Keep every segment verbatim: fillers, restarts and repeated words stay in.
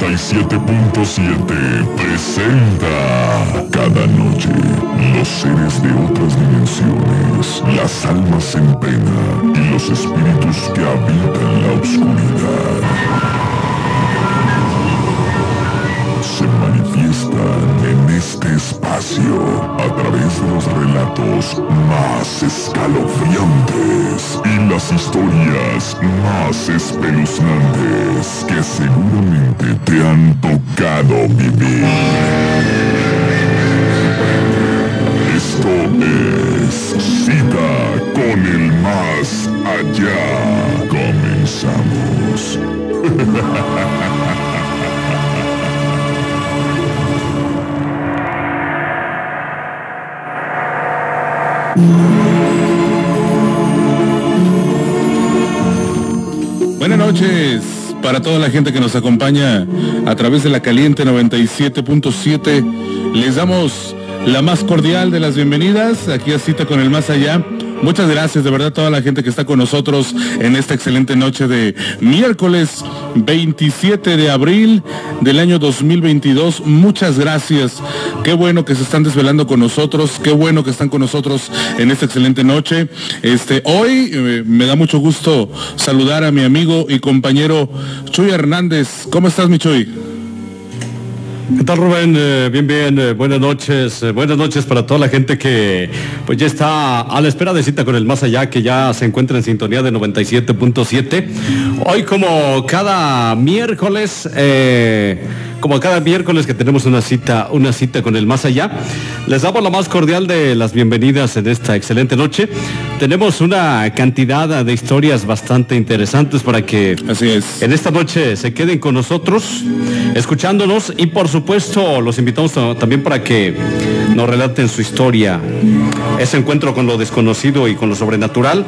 noventa y siete punto siete presenta cada noche los seres de otras dimensiones, las almas en pena y los espíritus que habitan la oscuridad. Se manifiestan en este espacio a través de los relatos más escalofriantes y las historias más espeluznantes que seguramente te han tocado vivir. Esto es Cita con el Más Allá. Comenzamos. Buenas noches para toda la gente que nos acompaña a través de la Caliente noventa y siete punto siete. Les damos la más cordial de las bienvenidas aquí a Cita con el Más Allá. Muchas gracias de verdad a toda la gente que está con nosotros en esta excelente noche de miércoles veintisiete de abril del año dos mil veintidós. Muchas gracias. Qué bueno que se están desvelando con nosotros. Qué bueno que están con nosotros en esta excelente noche. Este, hoy eh, me da mucho gusto saludar a mi amigo y compañero Chuy Hernández. ¿Cómo estás, mi Chuy? ¿Qué tal, Rubén? Eh, bien, bien, eh, buenas noches, eh, buenas noches para toda la gente que pues ya está a la espera de Cita con el Más Allá, que ya se encuentra en sintonía de noventa y siete punto siete. Hoy, como cada miércoles, eh, como cada miércoles que tenemos una cita, una cita con el Más Allá, les damos la más cordial de las bienvenidas en esta excelente noche. Tenemos una cantidad de historias bastante interesantes para que Así es. en esta noche se queden con nosotros, escuchándonos, y por supuesto los invitamos también para que nos relaten su historia, ese encuentro con lo desconocido y con lo sobrenatural,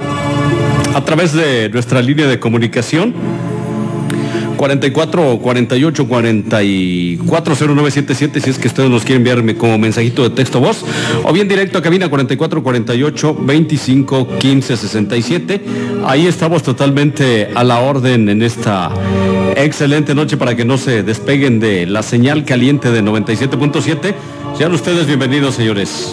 a través de nuestra línea de comunicación cuarenta y cuatro, cuarenta y ocho, cuarenta y cuatro, cero nueve siete siete, si es que ustedes nos quieren enviarme como mensajito de texto voz, o bien directo a cabina cuarenta y cuatro, cuarenta y ocho, veinticinco, quince, sesenta y siete. Ahí estamos totalmente a la orden en esta excelente noche para que no se despeguen de la señal caliente de noventa y siete punto siete. Sean ustedes bienvenidos, señores.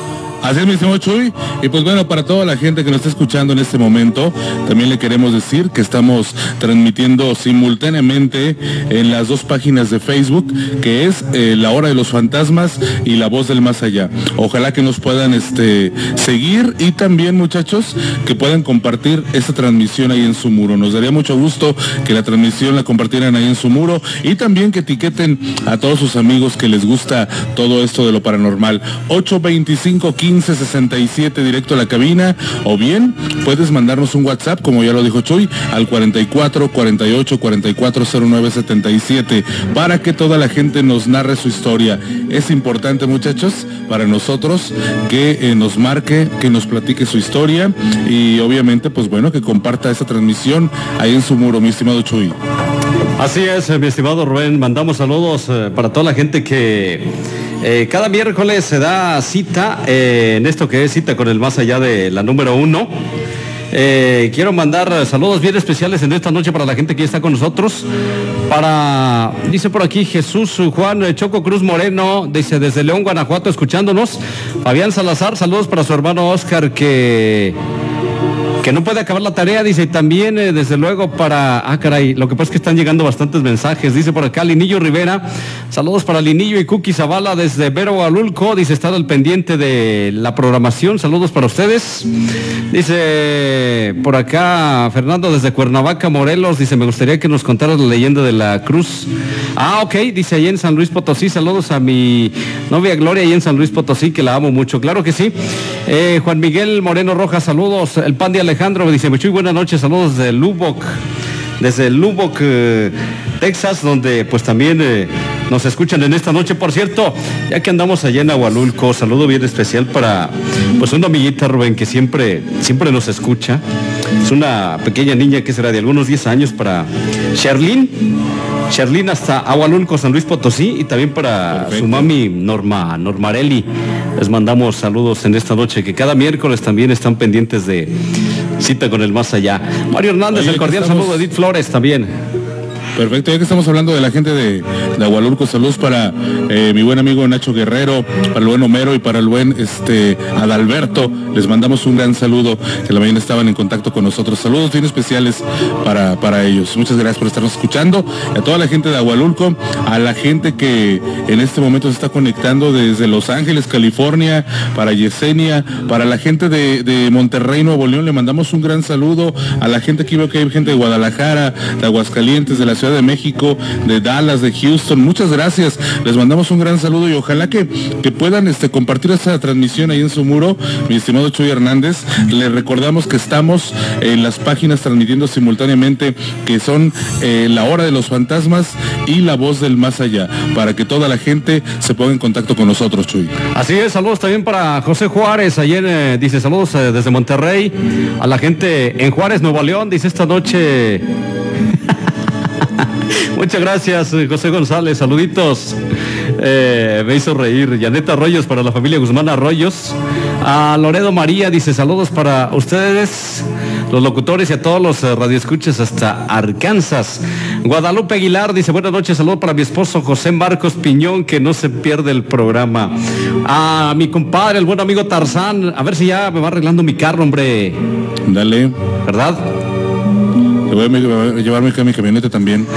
Así es, mi estimado Chuy. Y pues bueno, para toda la gente que nos está escuchando en este momento, también le queremos decir que estamos transmitiendo simultáneamente en las dos páginas de Facebook, que es eh, La Hora de los Fantasmas y La Voz del Más Allá. Ojalá que nos puedan este, seguir, y también, muchachos, que puedan compartir esta transmisión ahí en su muro. Nos daría mucho gusto que la transmisión la compartieran ahí en su muro, y también que etiqueten a todos sus amigos que les gusta todo esto de lo paranormal. ocho veinticinco, quince sesenta y siete, directo a la cabina, o bien puedes mandarnos un WhatsApp, como ya lo dijo Chuy, al cuarenta y cuatro, cuarenta y ocho, cuarenta y cuatro, cero nueve setenta y siete, para que toda la gente nos narre su historia. Es importante, muchachos, para nosotros que eh, nos marque, que nos platique su historia, y obviamente, pues bueno, que comparta esta transmisión ahí en su muro, mi estimado Chuy. Así es, mi estimado Rubén. Mandamos saludos eh, para toda la gente que eh, cada miércoles se da cita eh, en esto que es Cita con el Más Allá de la número uno. Eh, quiero mandar saludos bien especiales en esta noche para la gente que ya está con nosotros. Para, dice por aquí Jesús Juan Choco Cruz Moreno, dice desde León, Guanajuato, escuchándonos. Fabián Salazar, saludos para su hermano Oscar, que... que no puede acabar la tarea, dice, y también eh, desde luego para, ah caray, lo que pasa es que están llegando bastantes mensajes, dice por acá Linillo Rivera, saludos para Linillo y Cookie Zavala desde Vero Alulco, dice, estar al pendiente de la programación, saludos para ustedes. Dice por acá Fernando desde Cuernavaca, Morelos, dice, me gustaría que nos contaras la leyenda de la cruz. Ah, ok, dice, ahí en San Luis Potosí, saludos a mi novia Gloria ahí en San Luis Potosí, que la amo mucho, claro que sí. eh, Juan Miguel Moreno Rojas, saludos. El Pan de Alejandro dice, muy buenas noches, saludos desde Lubbock, desde Lubbock, eh, Texas, donde pues también eh, nos escuchan en esta noche. Por cierto, ya que andamos allá en Agualulco, saludo bien especial para pues una amiguita, Rubén, que siempre, siempre nos escucha. Es una pequeña niña que será de algunos diez años, para Sherlyn, Sherlyn hasta Agualulco, San Luis Potosí, y también para Perfecto. Su mami Norma, Normarelli. Les mandamos saludos en esta noche, que cada miércoles también están pendientes de Cita con el Más Allá. Mario Hernández, Oye, el cordial estamos... saludo de Edith Flores también. Perfecto, ya que estamos hablando de la gente de, de Agualulco, saludos para eh, mi buen amigo Nacho Guerrero, para el buen Homero y para el buen este Adalberto. Les mandamos un gran saludo, que la mañana estaban en contacto con nosotros. Saludos bien especiales para, para ellos. Muchas gracias por estarnos escuchando. A toda la gente de Agualulco, a la gente que en este momento se está conectando desde Los Ángeles, California, para Yesenia, para la gente de, de Monterrey, Nuevo León, le mandamos un gran saludo. A la gente, aquí veo que hay gente de Guadalajara, de Aguascalientes, de la Ciudad de México, de Dallas, de Houston, muchas gracias, les mandamos un gran saludo y ojalá que, que puedan este, compartir esta transmisión ahí en su muro, mi estimado Chuy Hernández. Les recordamos que estamos en las páginas transmitiendo simultáneamente, que son eh, La Hora de los Fantasmas y La Voz del Más Allá, para que toda la gente se ponga en contacto con nosotros, Chuy. Así es, saludos también para José Juárez, ayer eh, dice saludos eh, desde Monterrey, a la gente en Juárez, Nuevo León, dice esta noche... Muchas gracias, José González, saluditos. Eh, me hizo reír. Yaneta Arroyos para la familia Guzmán Arroyos. A Loredo María dice saludos para ustedes, los locutores, y a todos los radioescuchas hasta Arkansas. Guadalupe Aguilar dice buenas noches, saludos para mi esposo José Marcos Piñón, que no se pierde el programa. A mi compadre, el buen amigo Tarzán, a ver si ya me va arreglando mi carro, hombre. Dale. ¿Verdad? Voy a llevarme acá mi camioneta también.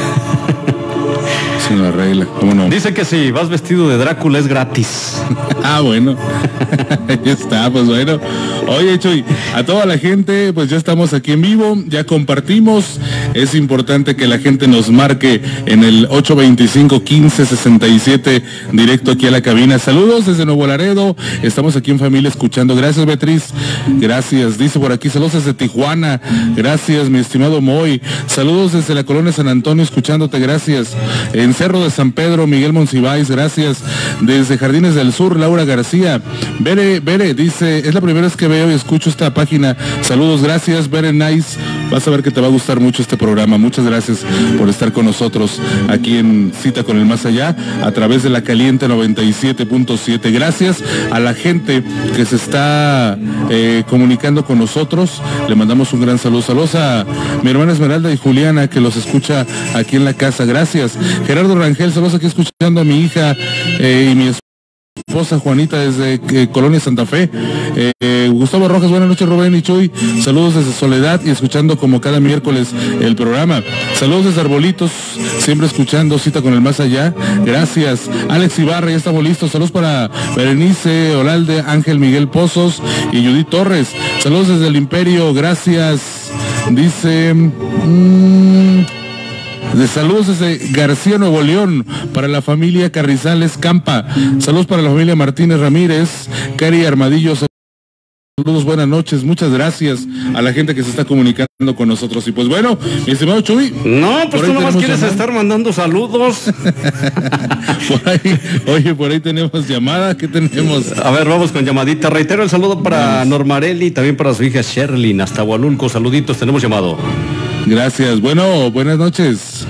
Sin la regla, ¿cómo no? Dice que si vas vestido de Drácula es gratis. Ah, bueno. Ahí está, pues bueno. Oye, Chuy, a toda la gente, pues ya estamos aquí en vivo, ya compartimos. Es importante que la gente nos marque en el ocho veinticinco, quince sesenta y siete, directo aquí a la cabina. Saludos desde Nuevo Laredo, estamos aquí en familia escuchando. Gracias, Beatriz. Gracias. Dice por aquí, saludos desde Tijuana. Gracias, mi estimado Moy. Saludos desde la colonia San Antonio, escuchándote. Gracias. En Cerro de San Pedro, Miguel Monsiváis, gracias. Desde Jardines del Sur, Laura García. Bere, Bere, dice, es la primera vez que veo y escucho esta página. Saludos, gracias, Bere Nice. Vas a ver que te va a gustar mucho este programa. Muchas gracias por estar con nosotros aquí en Cita con el Más Allá, a través de la Caliente noventa y siete punto siete. Gracias a la gente que se está eh, comunicando con nosotros. Le mandamos un gran saludo. Saludos a mi hermana Esmeralda y Juliana, que los escucha aquí en la casa. Gracias. Gerardo Rangel, saludos aquí escuchando a mi hija eh, y mi esposa Juanita desde eh, Colonia Santa Fe. Eh, eh, Gustavo Rojas, buenas noches, Rubén y Chuy. Saludos desde Soledad y escuchando como cada miércoles el programa. Saludos desde Arbolitos, siempre escuchando Cita con el Más Allá. Gracias. Alex Ibarra, ya estamos listos. Saludos para Berenice Olalde, Ángel Miguel Pozos y Judith Torres. Saludos desde el Imperio, gracias. Dice... Mmm, de saludos desde García, Nuevo León, para la familia Carrizales Campa. Saludos para la familia Martínez Ramírez, Cari Armadillo. Saludos, buenas noches, muchas gracias a la gente que se está comunicando con nosotros. Y pues bueno, mi estimado Chuy. No, pues tú nomás quieres llamada. Estar mandando saludos. Por ahí, oye, por ahí tenemos llamada, ¿qué tenemos? A ver, vamos con llamadita. Reitero el saludo para Normarelli, también para su hija Sherlyn, hasta Hualulco. Saluditos, tenemos llamado. Gracias. Bueno, buenas noches.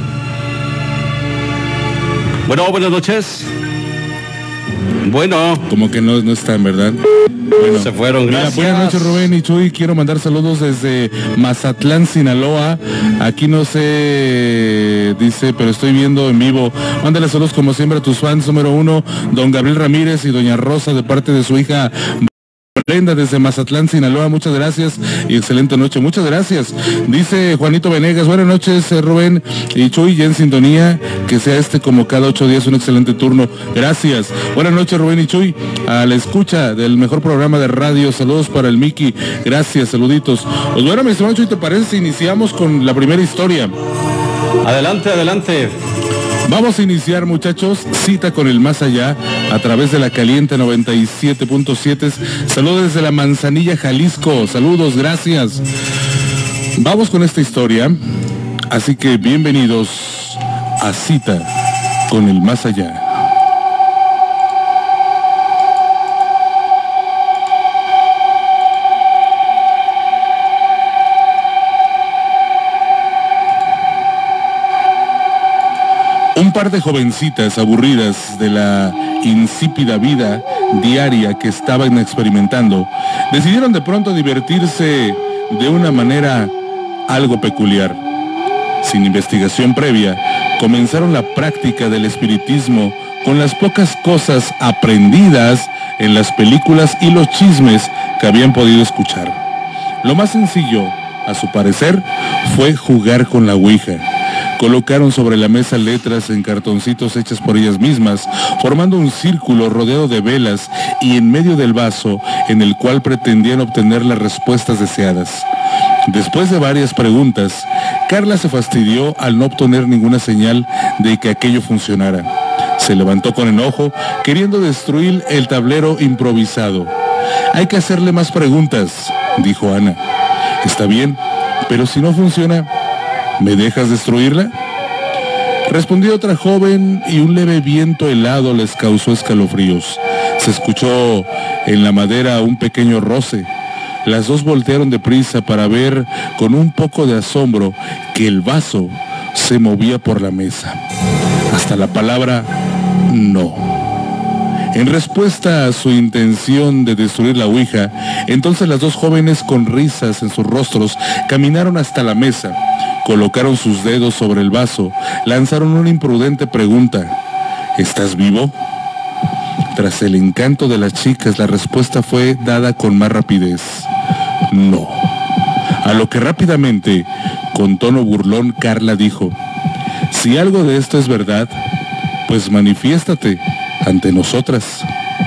Bueno, buenas noches. Bueno. Como que no, no están, ¿verdad? Bueno, se fueron, gracias. Mira, buenas noches, Rubén y Chuy. Quiero mandar saludos desde Mazatlán, Sinaloa. Aquí no sé, dice, pero estoy viendo en vivo. Mándale saludos como siempre a tus fans. Número uno, don Gabriel Ramírez y doña Rosa, de parte de su hija Brenda desde Mazatlán, Sinaloa. Muchas gracias y excelente noche. Muchas gracias. Dice Juanito Venegas, buenas noches, eh, Rubén y Chuy, ya en sintonía, que sea este como cada ocho días un excelente turno. Gracias. Buenas noches, Rubén y Chuy, a la escucha del mejor programa de radio. Saludos para el Miki. Gracias, saluditos. Pues bueno, mi estimado Chuy, ¿te parece si iniciamos con la primera historia? Adelante, adelante. Vamos a iniciar, muchachos, Cita con el Más Allá a través de la Caliente noventa y siete punto siete. Saludos desde la Manzanilla, Jalisco. Saludos, gracias. Vamos con esta historia. Así que bienvenidos a Cita con el Más Allá. Un par de jovencitas aburridas de la insípida vida diaria que estaban experimentando, decidieron de pronto divertirse de una manera algo peculiar. Sin investigación previa, comenzaron la práctica del espiritismo con las pocas cosas aprendidas en las películas y los chismes que habían podido escuchar. Lo más sencillo, a su parecer, fue jugar con la ouija. Colocaron sobre la mesa letras en cartoncitos hechas por ellas mismas, formando un círculo rodeado de velas y en medio del vaso en el cual pretendían obtener las respuestas deseadas. Después de varias preguntas, Carla se fastidió al no obtener ninguna señal de que aquello funcionara. Se levantó con enojo, queriendo destruir el tablero improvisado. «Hay que hacerle más preguntas», dijo Ana. «Está bien, pero si no funciona, ¿me dejas destruirla?». Respondió otra joven y un leve viento helado les causó escalofríos. Se escuchó en la madera un pequeño roce. Las dos voltearon deprisa para ver con un poco de asombro que el vaso se movía por la mesa. Hasta la palabra no. En respuesta a su intención de destruir la ouija, entonces las dos jóvenes con risas en sus rostros caminaron hasta la mesa, colocaron sus dedos sobre el vaso, lanzaron una imprudente pregunta: ¿estás vivo? Tras el encanto de las chicas, la respuesta fue dada con más rapidez: no. A lo que rápidamente, con tono burlón, Carla dijo: si algo de esto es verdad, pues manifiéstate ante nosotras.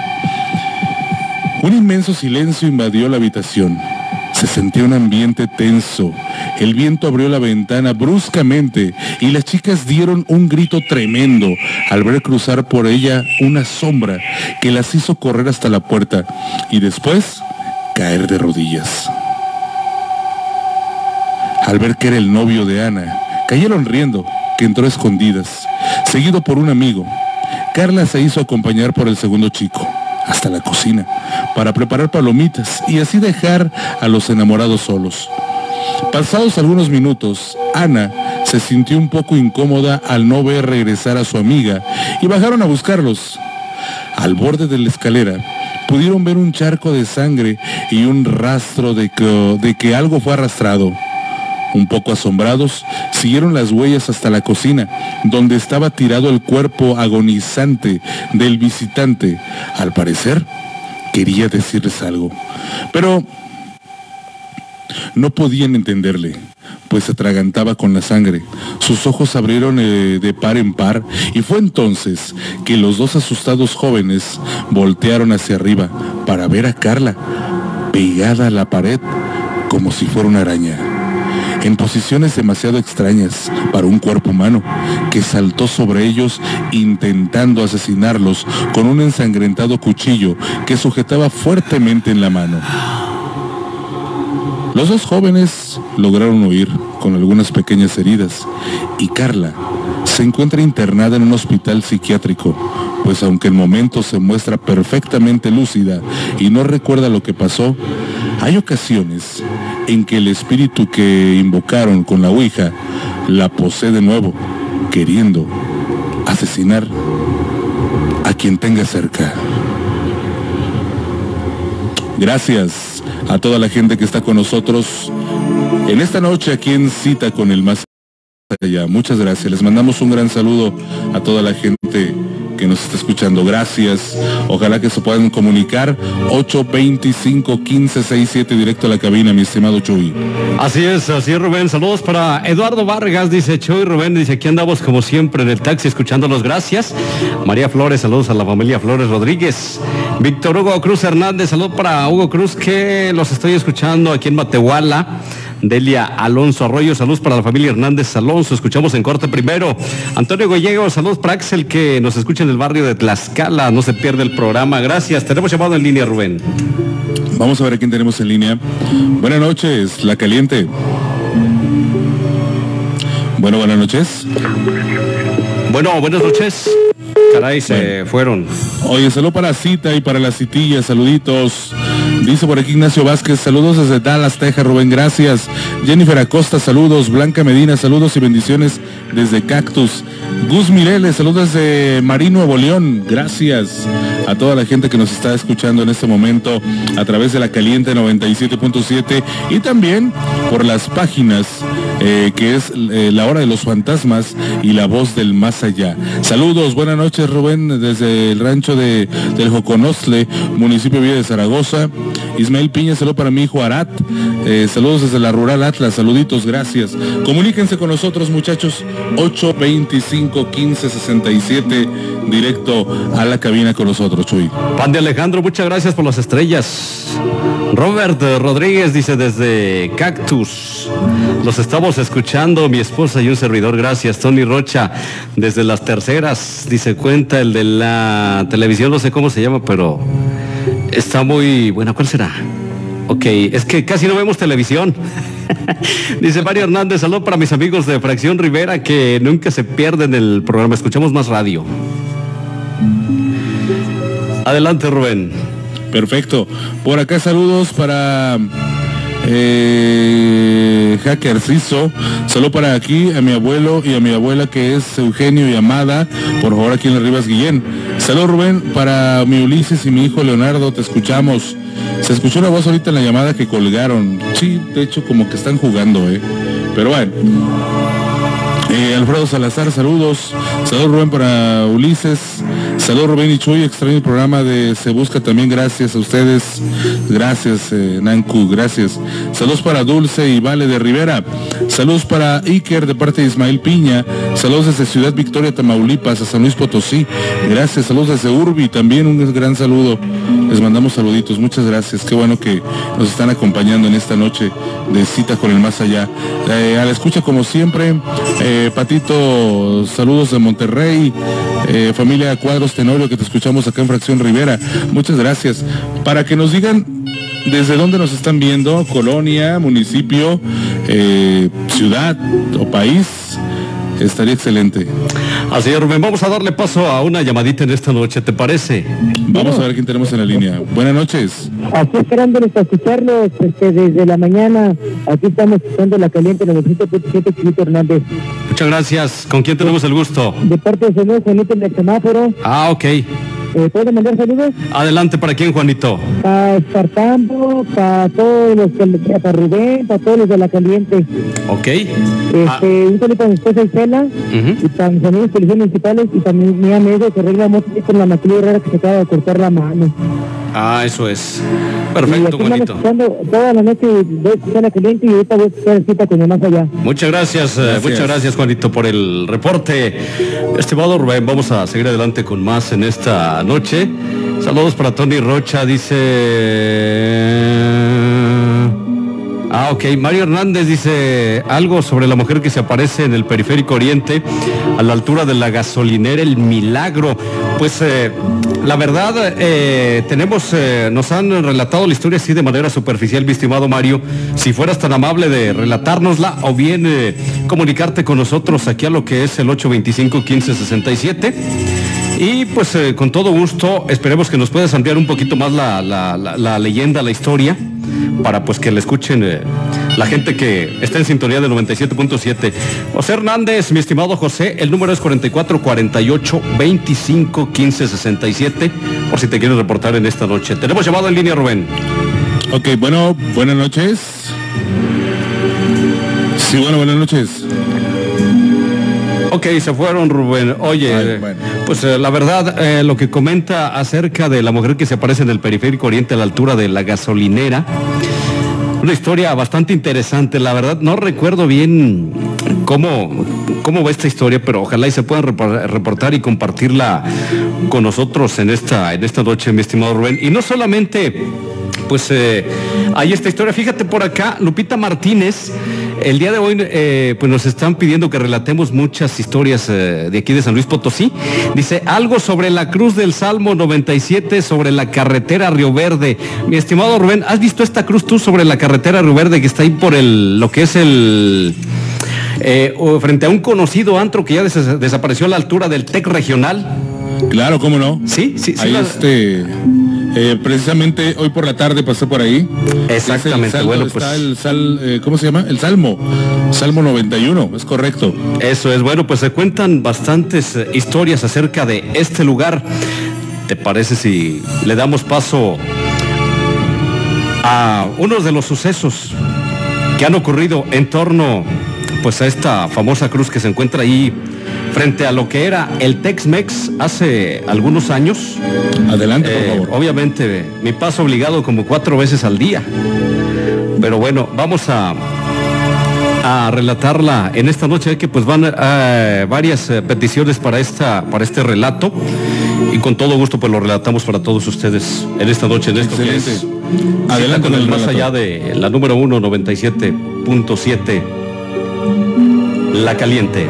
Un inmenso silencio invadió la habitación. Se sentía un ambiente tenso. El viento abrió la ventana bruscamente y las chicas dieron un grito tremendo al ver cruzar por ella una sombra que las hizo correr hasta la puerta y después caer de rodillas. Al ver que era el novio de Ana, cayeron riendo, que entró a escondidas, seguido por un amigo. Carla se hizo acompañar por el segundo chico hasta la cocina para preparar palomitas y así dejar a los enamorados solos. Pasados algunos minutos, Ana se sintió un poco incómoda al no ver regresar a su amiga y bajaron a buscarlos. Al borde de la escalera pudieron ver un charco de sangre y un rastro de que, de que algo fue arrastrado. Un poco asombrados, siguieron las huellas hasta la cocina, donde estaba tirado el cuerpo agonizante del visitante. Al parecer, quería decirles algo, pero no podían entenderle, pues se atragantaba con la sangre. Sus ojos se abrieron eh, de par en par, y fue entonces que los dos asustados jóvenes voltearon hacia arriba para ver a Carla, pegada a la pared como si fuera una araña, en posiciones demasiado extrañas para un cuerpo humano, que saltó sobre ellos intentando asesinarlos con un ensangrentado cuchillo que sujetaba fuertemente en la mano. Los dos jóvenes lograron huir con algunas pequeñas heridas y Carla se encuentra internada en un hospital psiquiátrico, pues aunque en momentos se muestra perfectamente lúcida y no recuerda lo que pasó, hay ocasiones en que el espíritu que invocaron con la ouija la posee de nuevo, queriendo asesinar a quien tenga cerca. Gracias a toda la gente que está con nosotros en esta noche aquí en Cita con el Más Allá. Muchas gracias. Les mandamos un gran saludo a toda la gente que nos está escuchando. Gracias. Ojalá que se puedan comunicar. ocho veinticinco, quince sesenta y siete directo a la cabina, mi estimado Chuy. Así es, así es, Rubén. Saludos para Eduardo Vargas, dice Chuy. Rubén dice: aquí andamos como siempre en el taxi escuchándolos. Gracias. María Flores, saludos a la familia Flores Rodríguez. Víctor Hugo Cruz Hernández, saludos para Hugo Cruz, que los estoy escuchando aquí en Matehuala. Delia Alonso Arroyo, saludos para la familia Hernández Alonso, escuchamos en corte primero. Antonio Gallego, saludos para Axel, que nos escucha en el barrio de Tlaxcala, no se pierde el programa. Gracias. Tenemos llamado en línea, Rubén. Vamos a ver a quién tenemos en línea. Buenas noches, La Caliente. Bueno, buenas noches. Bueno, buenas noches. Caray, se bueno. fueron. Oye, saludo para Cita y para la Citilla, saluditos. Dice por aquí Ignacio Vázquez, saludos desde Dallas, Texas, Rubén, gracias. Jennifer Acosta, saludos. Blanca Medina, saludos y bendiciones desde Cactus. Gus Mireles, saludos desde Marín, Nuevo León, gracias a toda la gente que nos está escuchando en este momento a través de La Caliente noventa y siete punto siete y también por las páginas eh, que es eh, La Hora de los Fantasmas y La Voz del Más Allá. Saludos, buenas noches, Rubén, desde el rancho de, del Joconostle, municipio de Villa de Zaragoza. Ismael Piña, saludo para mi hijo Arat. Eh, saludos desde la Rural Atlas, saluditos, gracias. Comuníquense con nosotros, muchachos, ocho veinticinco, quince sesenta y siete, directo a la cabina con nosotros, Chuy. Pan de Alejandro, muchas gracias por las estrellas. Robert Rodríguez dice desde Cactus, los estamos escuchando, mi esposa y un servidor, gracias. Tony Rocha, desde Las Terceras, dice, cuenta el de la televisión, no sé cómo se llama, pero está muy buena. ¿Cuál será? Ok, es que casi no vemos televisión. Dice Mario Hernández, saludo para mis amigos de Fracción Rivera que nunca se pierden el programa, escuchamos más radio. Adelante, Rubén. Perfecto. Por acá saludos para eh, Hacker Ciso. Saludo para aquí a mi abuelo y a mi abuela que es Eugenio y Amada. Por favor, aquí en las Rivas Guillén. Saludos, Rubén, para mi Ulises y mi hijo Leonardo. Te escuchamos. Se escuchó una voz ahorita en la llamada que colgaron. Sí, de hecho como que están jugando, eh. Pero bueno. Eh, Alfredo Salazar, saludos. Saludos, Rubén, para Ulises. Saludos, Rubén y Chuy. Extraño el programa de Se Busca también. Gracias a ustedes. Gracias, eh, Nanku. Gracias. Saludos para Dulce y Vale de Rivera. Saludos para Iker de parte de Ismael Piña. Saludos desde Ciudad Victoria, Tamaulipas, a San Luis Potosí. Gracias. Saludos desde Urbi. También un gran saludo. Les mandamos saluditos. Muchas gracias. Qué bueno que nos están acompañando en esta noche de Cita con el Más Allá. Eh, a la escucha, como siempre, eh, Patito, saludos de Monterrey, eh, familia Cuadros Tenorio, que te escuchamos acá en Fracción Rivera. Muchas gracias. Para que nos digan desde dónde nos están viendo, colonia, municipio, eh, ciudad o país, estaría excelente. Así es, Rubén, vamos a darle paso a una llamadita en esta noche, ¿te parece? Vamos a ver quién tenemos en la línea. Buenas noches. Aquí esperándoles a escucharlos este, desde la mañana. Aquí estamos escuchando La Caliente, novecientos siete, Chiquito Hernández. Muchas gracias. ¿Con quién tenemos el gusto? De parte de señor Juanito en el semáforo. Ah, ok. Eh, ¿Puede mandar saludos? Adelante, ¿para quién, Juanito? Para Espartambo, para todos los que, para Rubén, para todos los de La Caliente. Ok. Este, ah. Un saludo para mi esposa Isela, uh-huh. Y para mis amigos policías municipales, y para mi, mi amigo que arregla motos con la maquilla rara que se acaba de cortar la mano. Ah, eso es. Perfecto, Juanito. Toda la noche voy a escuchar La Caliente y ahorita voy a escuchar Cita con el Más Allá. Muchas gracias, gracias, muchas gracias, Juanito, por el reporte. Estimado Rubén, vamos a seguir adelante con más en esta noche. Saludos para Tony Rocha, dice... Ah, ok. Mario Hernández dice algo sobre la mujer que se aparece en el Periférico Oriente, a la altura de la gasolinera El Milagro. Pues eh, la verdad, eh, tenemos, eh, nos han relatado la historia así de manera superficial, mi estimado Mario. Si fueras tan amable de relatárnosla o bien eh, comunicarte con nosotros aquí a lo que es el ocho veinticinco, quince sesenta y siete. Y pues eh, con todo gusto, esperemos que nos puedas ampliar un poquito más la, la, la, la leyenda, la historia, para pues que le escuchen eh, la gente que está en sintonía del noventa y siete punto siete. José Hernández, mi estimado José, el número es cuarenta y cuatro, cuarenta y ocho, veinticinco, quince sesenta y siete, por si te quieres reportar en esta noche. Tenemos llamado en línea, Rubén. Ok, bueno, buenas noches. Sí, bueno, buenas noches. Ok, se fueron, Rubén. Oye, Ay, bueno. pues eh, la verdad, eh, lo que comenta acerca de la mujer que se aparece en el Periférico Oriente a la altura de la gasolinera, una historia bastante interesante. La verdad, no recuerdo bien cómo, cómo va esta historia, pero ojalá y se puedan reportar y compartirla con nosotros en esta, en esta noche, mi estimado Rubén. Y no solamente... Pues eh, hay esta historia, fíjate por acá, Lupita Martínez, el día de hoy eh, pues nos están pidiendo que relatemos muchas historias eh, de aquí de San Luis Potosí. Dice, algo sobre la cruz del Salmo noventa y siete, sobre la carretera Río Verde. Mi estimado Rubén, ¿has visto esta cruz tú sobre la carretera Río Verde que está ahí por el, lo que es el... Eh, frente a un conocido antro que ya des desapareció a la altura del TEC regional? Claro, ¿cómo no? Sí, sí, sí. Ahí la... este... Eh, precisamente hoy por la tarde pasé por ahí. Exactamente. Salmo, bueno, pues está el sal, eh, ¿cómo se llama? El Salmo, Salmo noventa y uno, es correcto. Eso es, bueno, pues se cuentan bastantes eh, historias acerca de este lugar. ¿Te parece si le damos paso a uno de los sucesos que han ocurrido en torno pues a esta famosa cruz que se encuentra ahí frente a lo que era el Tex-Mex hace algunos años. Adelante, por eh, favor. Obviamente, mi paso obligado como cuatro veces al día. Pero bueno, vamos a, a relatarla en esta noche, que pues van eh, varias eh, peticiones para, esta, para este relato. Y con todo gusto pues lo relatamos para todos ustedes en esta noche, en esto que es Adelante con con el el más relato. allá de la número uno, noventa y siete punto siete, La Caliente.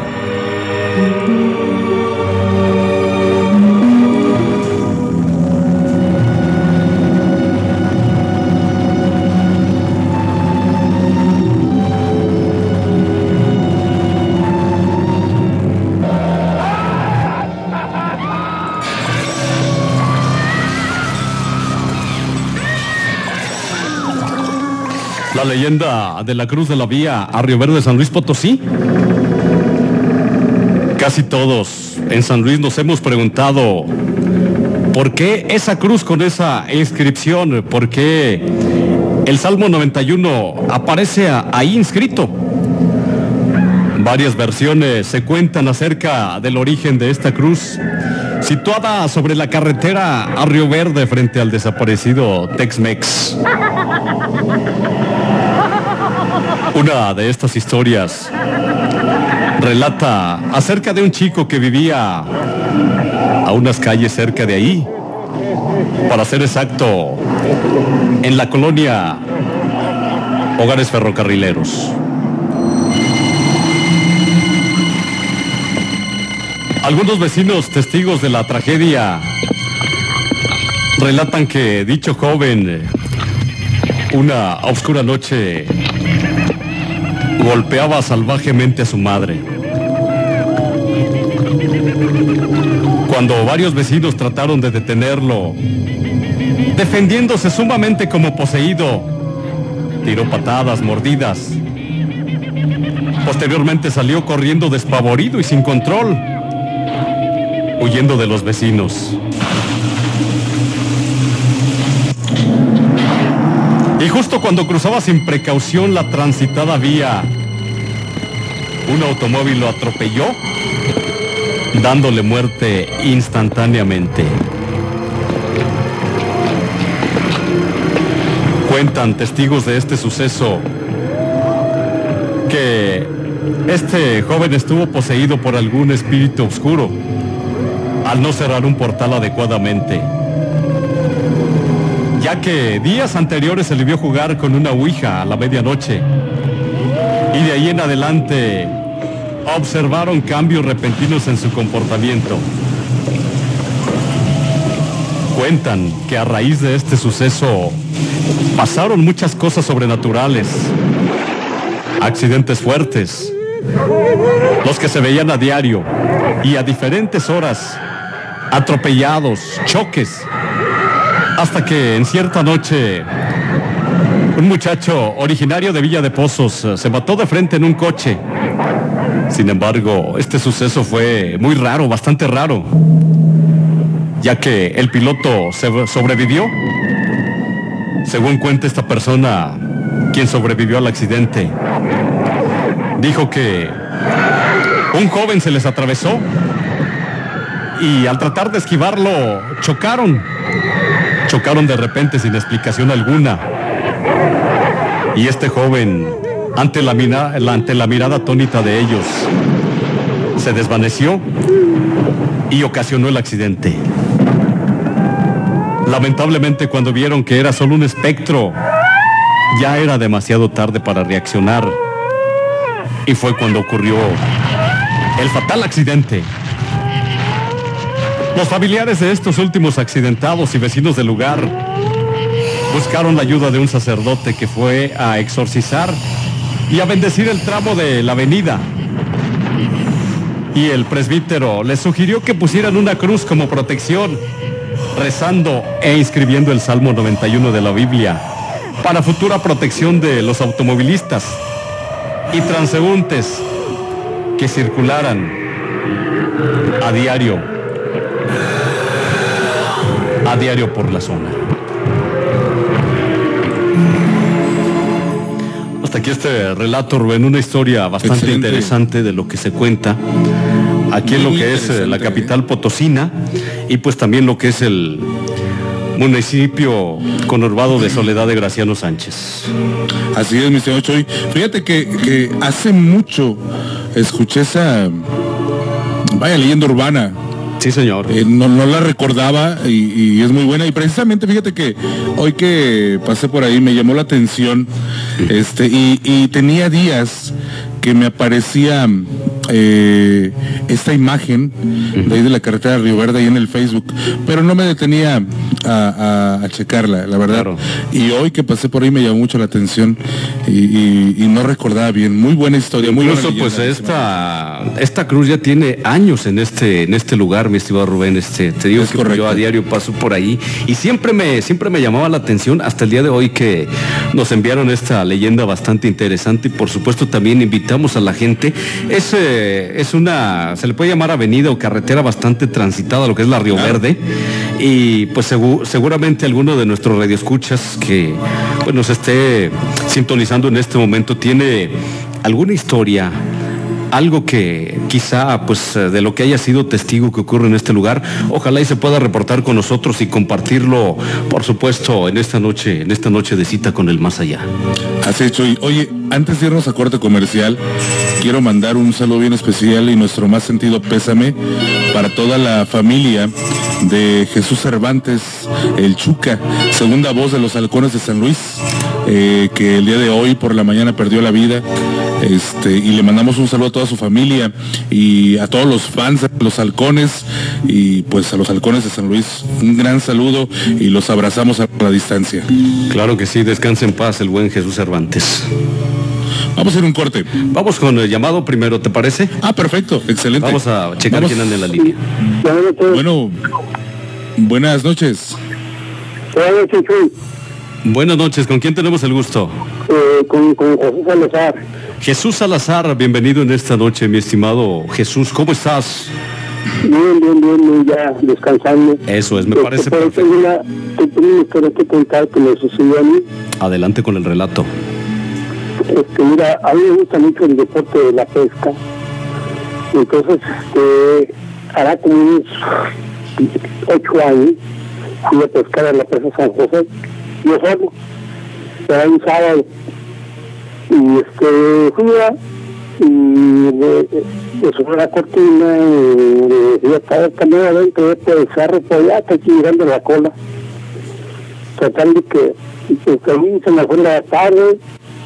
La leyenda de la Cruz de la Vía a Río Verde, San Luis Potosí. Casi todos en San Luis nos hemos preguntado ¿por qué esa cruz con esa inscripción? ¿Por qué el Salmo noventa y uno aparece ahí inscrito? Varias versiones se cuentan acerca del origen de esta cruz, situada sobre la carretera a Río Verde frente al desaparecido Tex-Mex. Una de estas historias relata acerca de un chico que vivía a unas calles cerca de ahí, para ser exacto, en la colonia Hogares Ferrocarrileros. Algunos vecinos testigos de la tragedia relatan que dicho joven, una oscura noche, golpeaba salvajemente a su madre. Cuando varios vecinos trataron de detenerlo, defendiéndose sumamente como poseído, tiró patadas, mordidas. Posteriormente salió corriendo despavorido y sin control, huyendo de los vecinos. Y justo cuando cruzaba sin precaución la transitada vía, un automóvil lo atropelló, dándole muerte instantáneamente. Cuentan testigos de este suceso que este joven estuvo poseído por algún espíritu oscuro al no cerrar un portal adecuadamente, ya que días anteriores se le vio jugar con una ouija a la medianoche, y de ahí en adelante observaron cambios repentinos en su comportamiento. Cuentan que a raíz de este suceso pasaron muchas cosas sobrenaturales, accidentes fuertes, los que se veían a diario y a diferentes horas, atropellados, choques, hasta que en cierta noche un muchacho originario de Villa de Pozos se mató de frente en un coche. Sin embargo, este suceso fue muy raro, bastante raro, ya que el piloto se sobrevivió. Según cuenta esta persona, quien sobrevivió al accidente, dijo que un joven se les atravesó y al tratar de esquivarlo, chocaron. Chocaron de repente sin explicación alguna. Y este joven, ante la, mira, ante la mirada atónita de ellos, se desvaneció y ocasionó el accidente. Lamentablemente, cuando vieron que era solo un espectro, ya era demasiado tarde para reaccionar. Y fue cuando ocurrió el fatal accidente. Los familiares de estos últimos accidentados y vecinos del lugar buscaron la ayuda de un sacerdote que fue a exorcizar y a bendecir el tramo de la avenida. Y el presbítero les sugirió que pusieran una cruz como protección, rezando e inscribiendo el Salmo noventa y uno de la Biblia para futura protección de los automovilistas y transeúntes que circularan a diario, a diario por la zona. hasta aquí este relato, Rubén, una historia bastante Excelente. interesante de lo que se cuenta aquí en lo que es la capital potosina y pues también lo que es el municipio conurbado de Soledad de Graciano Sánchez. Así es, mi señor Choy. Fíjate que, que hace mucho escuché esa, vaya, leyenda urbana. Sí, señor. Eh, no, no la recordaba y, y es muy buena. Y precisamente, fíjate que hoy que pasé por ahí me llamó la atención, este, y, y tenía días que me aparecía eh, esta imagen de ahí de la carretera de Río Verde ahí en el Facebook, pero no me detenía a, a, a checarla, la verdad. Claro. Y hoy que pasé por ahí me llamó mucho la atención y, y, y no recordaba bien. Muy buena historia, muy Incluso buena pues esta, esta cruz ya tiene años en este, en este lugar, mi estimado Rubén. Este, te digo es que correcto. Yo a diario paso por ahí y siempre me, siempre me llamaba la atención hasta el día de hoy que nos enviaron esta leyenda bastante interesante y por supuesto también invitamos a la gente. Es, eh, es una, se le puede llamar avenida o carretera bastante transitada, lo que es la Río Verde, y pues segu seguramente alguno de nuestros radioescuchas que pues, nos esté sintonizando en este momento tiene alguna historia, algo que quizá pues de lo que haya sido testigo que ocurre en este lugar, ojalá y se pueda reportar con nosotros y compartirlo, por supuesto, en esta noche, en esta noche de cita con el más allá. Así es, Choy. Oye, antes de irnos a corte comercial, quiero mandar un saludo bien especial y nuestro más sentido pésame para toda la familia de Jesús Cervantes, el Chuca, segunda voz de los Halcones de San Luis, eh, que el día de hoy por la mañana perdió la vida. Este, y le mandamos un saludo a toda su familia y a todos los fans de los Halcones y pues a los Halcones de San Luis un gran saludo y los abrazamos a la distancia. Claro que sí, descanse en paz el buen Jesús Cervantes. Vamos a hacer un corte. Vamos con el llamado primero, ¿te parece? Ah, perfecto, excelente. Vamos a checar Vamos. quién anda en la línea. Bueno, buenas noches. Buenas noches, ¿con quién tenemos el gusto? Eh, con, con Jesús Salazar. Jesús Salazar, bienvenido en esta noche, mi estimado Jesús, ¿cómo estás? Bien, bien, bien, bien, ya descansando. Eso es, me este, parece perfecto. Tengo una, tengo una historia que contar que me sucedió a mí. Adelante con el relato. Este, mira, a mí me gusta mucho el deporte de la pesca. Entonces, este, hará como unos ocho años, fui a pescar a la presa San José. Yo solo, era un sábado, y este, fui a, y me, me subí la cortina, y yo estaba también adentro de este cerro, pues ya está aquí mirando la cola, tratando que, pues, a mí se me fue la tarde,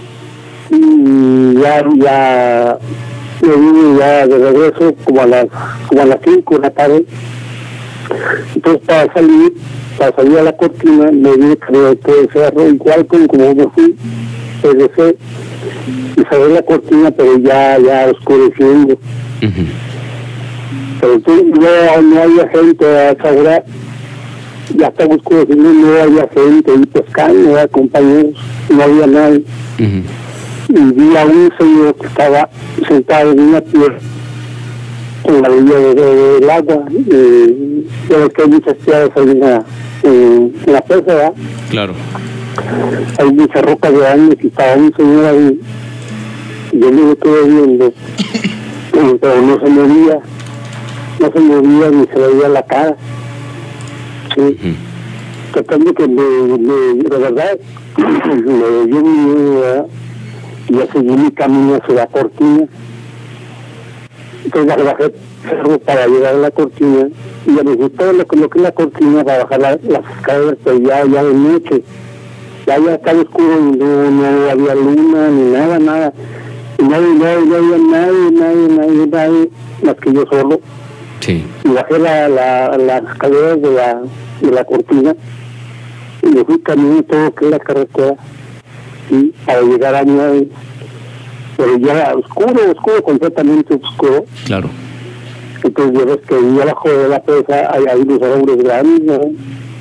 y ya, ya, yo vine ya de regreso como a las, como a las cinco de la tarde, entonces para salir, para salir a la cortina, me vi que todo el cerro, igual como, como me fui, regresé y salí la cortina, pero ya, ya oscureciendo. Uh-huh. Pero entonces no, no había gente a esa hora, ya estaba oscureciendo, no había gente ahí pescando, no había compañeros, no había nadie. Uh-huh. Y vi a un señor que estaba sentado en una piedra en la orilla del de, de agua, y veo que hay muchas piedras ahí en la, en, en la presa, ¿verdad? Claro. Hay muchas rocas de años y estaba un señor ahí, y yo me estuve viendo, pero no se movía, no se movía ni se le veía la cara, sí, uh-huh. Tratando que me, me, de verdad, me dio miedo, ¿verdad? Y ya seguí mi camino hacia la cortina. Entonces bajé cerro para llegar a la cortina y ya me gustó lo, lo que es la cortina para bajar la, las escaleras, pero ya, ya de noche, ya ya estaba oscuro y no, no había luna ni nada, nada, y nadie, nadie, no había nadie, nadie, nadie, nadie, más que yo solo. Sí. Y bajé la, la, las escaleras de la, de la cortina y me fui caminando todo lo que es la carretera, ¿sí? Para llegar a mi, pero ya oscuro, oscuro, completamente oscuro. Claro. Entonces ya ves que ahí abajo de la presa hay, hay unos árboles grandes, ¿no?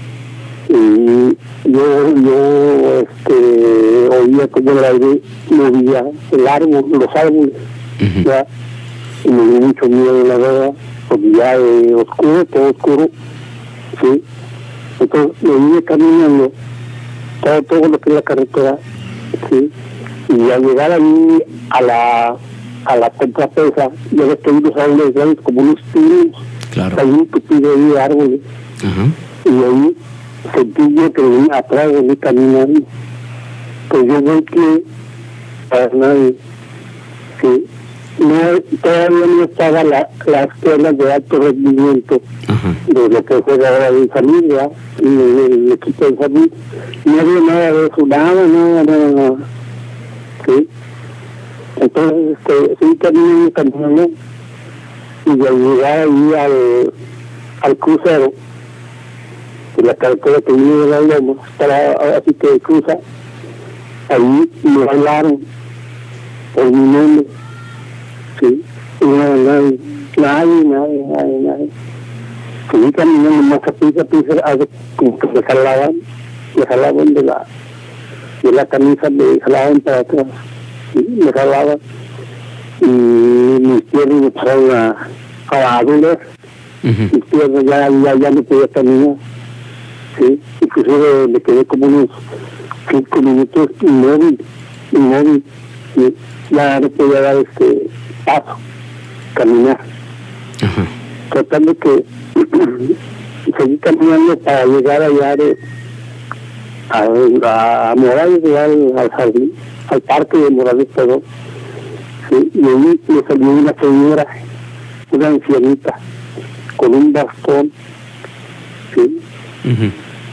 Y yo, yo este, oía como el aire movía el árbol, los árboles, uh-huh. Ya, y me dio mucho miedo, la verdad, porque ya eh, oscuro, todo oscuro, sí. Entonces me vine caminando todo, todo lo que es la carretera, sí. Y Y al llegar ahí a la a la contrapesa, yo ves que hay unos árboles grandes como unos tiros, claro, hay un tupido ahí de árboles. Uh-huh. Y ahí sentí yo que venía atrás de mí caminando. Pues yo veo que para nadie, sí, no, todavía no estaba la, la escuela de alto rendimiento, uh-huh, de lo que fue ahora de familia y el equipo de salud. No había nada de eso, nada, nada, nada, nada. Sí. Entonces, este, sí, caminando, caminando, y al llegar ahí al, al crucero, de la carretera que viene de la loma, para, así que cruza, ahí me bailaron por mi nombre, sí, y no había nadie, nadie, nadie, nadie, nadie. Seguí caminando más a pisa, pisa, como que me jalaban, me jalaban de la, de la camisa, me jalaban para atrás, sí, me jalaban, y mis piernas me pasaron a, a doler, uh-huh, mis piernas ya, ya, ya no podía caminar, sí, inclusive me quedé como unos cinco minutos inmóvil, inmóvil, ¿sí? Ya no podía dar este paso, caminar. Uh-huh. Tratando que seguir caminando para llegar allá de, a, a Morales, al, al jardín, al parque de Morales, perdón. Sí, y ahí me salió una señora, una ancianita, con un bastón, ¿sí? Uh-huh.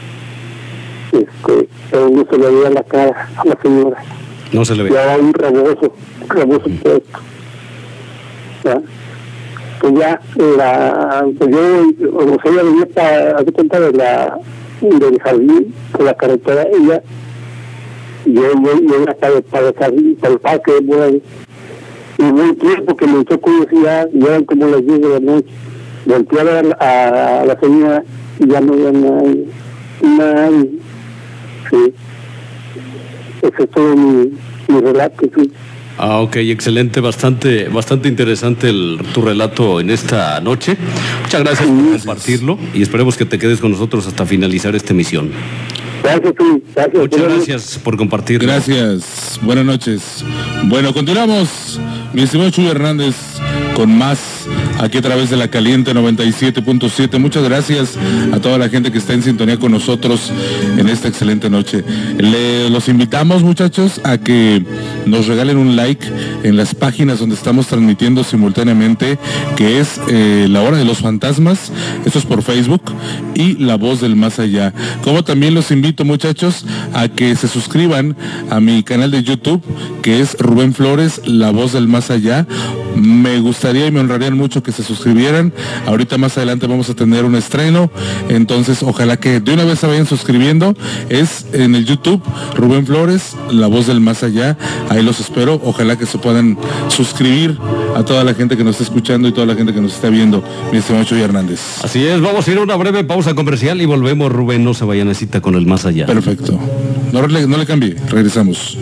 Este, pero no se le veía la cara a la señora. No se le veía. Ya un rebozo, un rebozo uh-huh, puesto. ¿Ya? Pues ya, la, pues yo, o sea, ella venía para hacer cuenta de la, del jardín, por la carretera, ella, yo, yo, yo era para, para el jardín, para el parque de Morales. Y muy tiempo que me echó curiosidad, y eran como las diez de la noche. Volteé a ver a, a la señora y ya no había nadie, nadie. Sí. Ese es todo mi, mi relato, sí. Ah, ok, excelente, bastante, bastante interesante el, tu relato en esta noche. Muchas gracias por compartirlo y esperemos que te quedes con nosotros hasta finalizar esta emisión. Gracias, sí, gracias. Muchas gracias por compartir. Gracias, buenas noches. Bueno, continuamos, mi estimado Chuy Hernández, con más aquí a través de la Caliente noventa y siete punto siete. Muchas gracias a toda la gente que está en sintonía con nosotros en esta excelente noche. Le, los invitamos, muchachos, a que nos regalen un like en las páginas donde estamos transmitiendo simultáneamente, que es eh, La Hora de los Fantasmas, esto es por Facebook, y La Voz del Más Allá. Como también los invito, muchachos, a que se suscriban a mi canal de YouTube, que es Rubén Flores, La Voz del Más Allá. Me gustaría y me honrarían mucho que se suscribieran. Ahorita más adelante vamos a tener un estreno, entonces ojalá que de una vez se vayan suscribiendo. Es en el YouTube, Rubén Flores, La Voz del Más Allá. Ahí los espero. Ojalá que se puedan suscribir a toda la gente que nos está escuchando y toda la gente que nos está viendo, mi estimado Chuy Hernández. Así es, vamos a ir a una breve pausa comercial y volvemos, Rubén, no se vayan a cita con el Más Allá. Perfecto. No le, no le cambie, regresamos.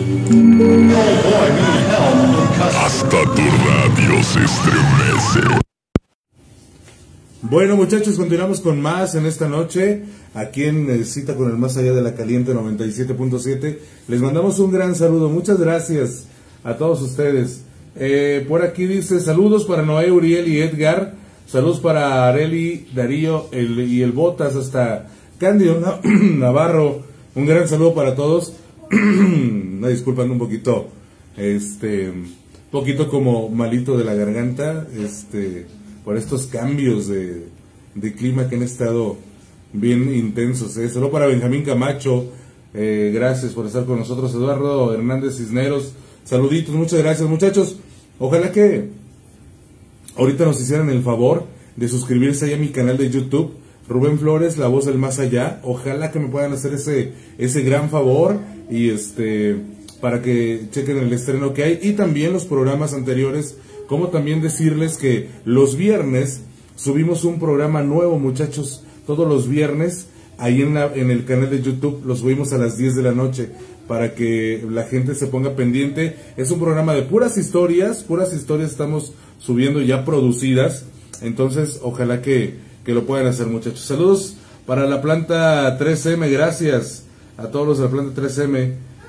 Hasta tu radio se estremece. Bueno, muchachos, continuamos con más en esta noche, aquí en Cita con el Más Allá de la Caliente noventa y siete punto siete. Les mandamos un gran saludo, muchas gracias a todos ustedes. Eh, por aquí dice, saludos para Noé, Uriel y Edgar, saludos para Areli, Darío el, y el Botas, hasta Cándido Navarro, un gran saludo para todos. No, disculpando un poquito, este, poquito como malito de la garganta, este... por estos cambios de, de clima que han estado bien intensos. ¿eh? Solo para Benjamín Camacho, eh, gracias por estar con nosotros. Eduardo Hernández Cisneros, saluditos, muchas gracias, muchachos. Ojalá que ahorita nos hicieran el favor de suscribirse ahí a mi canal de YouTube, Rubén Flores, La Voz del Más Allá. Ojalá que me puedan hacer ese, ese gran favor y este para que chequen el estreno que hay y también los programas anteriores. Como también decirles que los viernes subimos un programa nuevo, muchachos, todos los viernes, ahí en, la, en el canal de YouTube, los subimos a las diez de la noche, para que la gente se ponga pendiente. Es un programa de puras historias, puras historias estamos subiendo ya producidas, entonces ojalá que, que lo puedan hacer, muchachos. Saludos para la planta tres eme, gracias a todos los de la planta tres eme,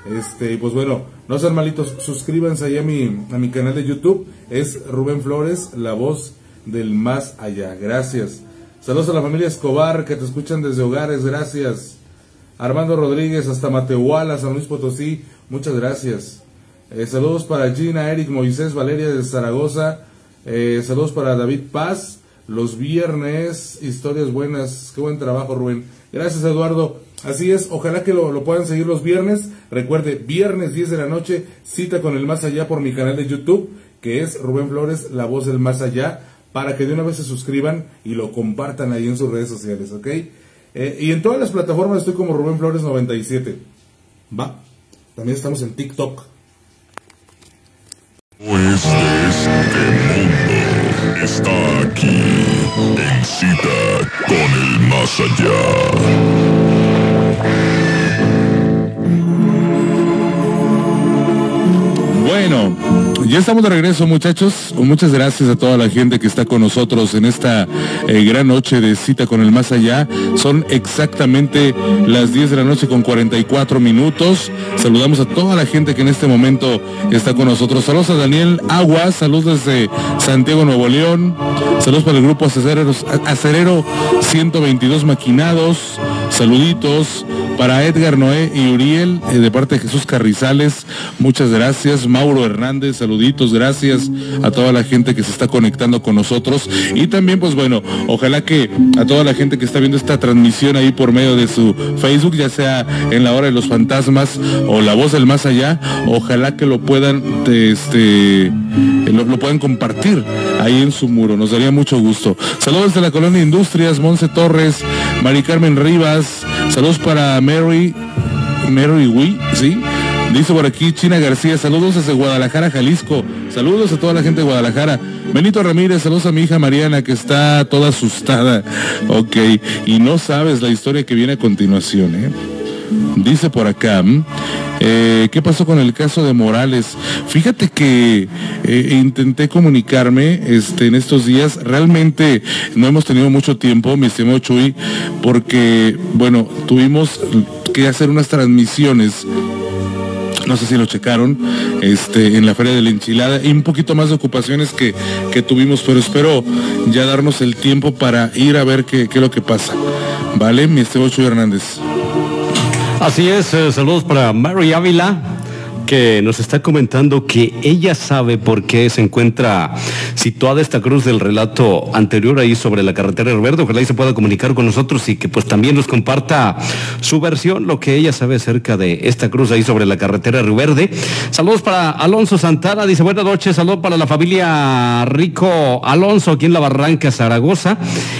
Este, y pues bueno, no sean malitos, suscríbanse ahí a mi, a mi canal de YouTube, es Rubén Flores, la voz del más allá. Gracias. Saludos a la familia Escobar que te escuchan desde Hogares, gracias. Armando Rodríguez hasta Matehuala, San Luis Potosí, muchas gracias. Eh, saludos para Gina, Eric, Moisés, Valeria de Zaragoza. Eh, saludos para David Paz. Los viernes, historias buenas. Qué buen trabajo, Rubén. Gracias, Eduardo. Así es, ojalá que lo, lo puedan seguir los viernes. Recuerde, viernes diez de la noche, cita con el más allá por mi canal de YouTube, que es Rubén Flores, la voz del más allá, para que de una vez se suscriban y lo compartan ahí en sus redes sociales, ¿ok? Eh, y en todas las plataformas estoy como Rubén Flores noventa y siete. Va. También estamos en TikTok. Pues de este mundo está aquí, en cita con el más allá. Bueno, ya estamos de regreso, muchachos. Muchas gracias a toda la gente que está con nosotros en esta eh, gran noche de cita con el más allá. Son exactamente las diez de la noche con cuarenta y cuatro minutos. Saludamos a toda la gente que en este momento está con nosotros. Saludos a Daniel Aguas, saludos desde Santiago, Nuevo León. Saludos para el grupo Acereros, Acerero ciento veintidós Maquinados. Saluditos para Edgar, Noé y Uriel, eh, de parte de Jesús Carrizales. Muchas gracias. Mauro Hernández, saluditos, gracias a toda la gente que se está conectando con nosotros. Y también, pues bueno, ojalá que a toda la gente que está viendo esta transmisión ahí por medio de su Facebook, ya sea en la hora de los fantasmas o la voz del más allá, ojalá que lo puedan, este, lo, lo puedan compartir ahí en su muro. Nos daría mucho gusto. Saludos de la Colonia Industrias, Monse Torres, Mari Carmen Rivas. Saludos para Mary, Mary Wee, ¿sí? Dice por aquí China García, saludos desde Guadalajara, Jalisco. Saludos a toda la gente de Guadalajara. Benito Ramírez, saludos a mi hija Mariana, que está toda asustada. Ok, y no sabes la historia que viene a continuación, ¿eh? Dice por acá, eh, ¿qué pasó con el caso de Morales? Fíjate que eh, intenté comunicarme este, en estos días. Realmente no hemos tenido mucho tiempo, mi estimado Chuy, porque, bueno, tuvimos que hacer unas transmisiones. No sé si lo checaron, este, en la Feria de la Enchilada, y un poquito más de ocupaciones que, que tuvimos, pero espero ya darnos el tiempo para ir a ver qué, qué es lo que pasa. ¿Vale? Mi estimado Chuy Hernández. Así es, eh, saludos para Mary Ávila, que nos está comentando que ella sabe por qué se encuentra situada esta cruz del relato anterior ahí sobre la carretera de Río Verde. Ojalá y se pueda comunicar con nosotros y que pues también nos comparta su versión, lo que ella sabe acerca de esta cruz ahí sobre la carretera de Río Verde. Saludos para Alonso Santana, dice buenas noches, saludos para la familia Rico Alonso aquí en la Barranca, Zaragoza.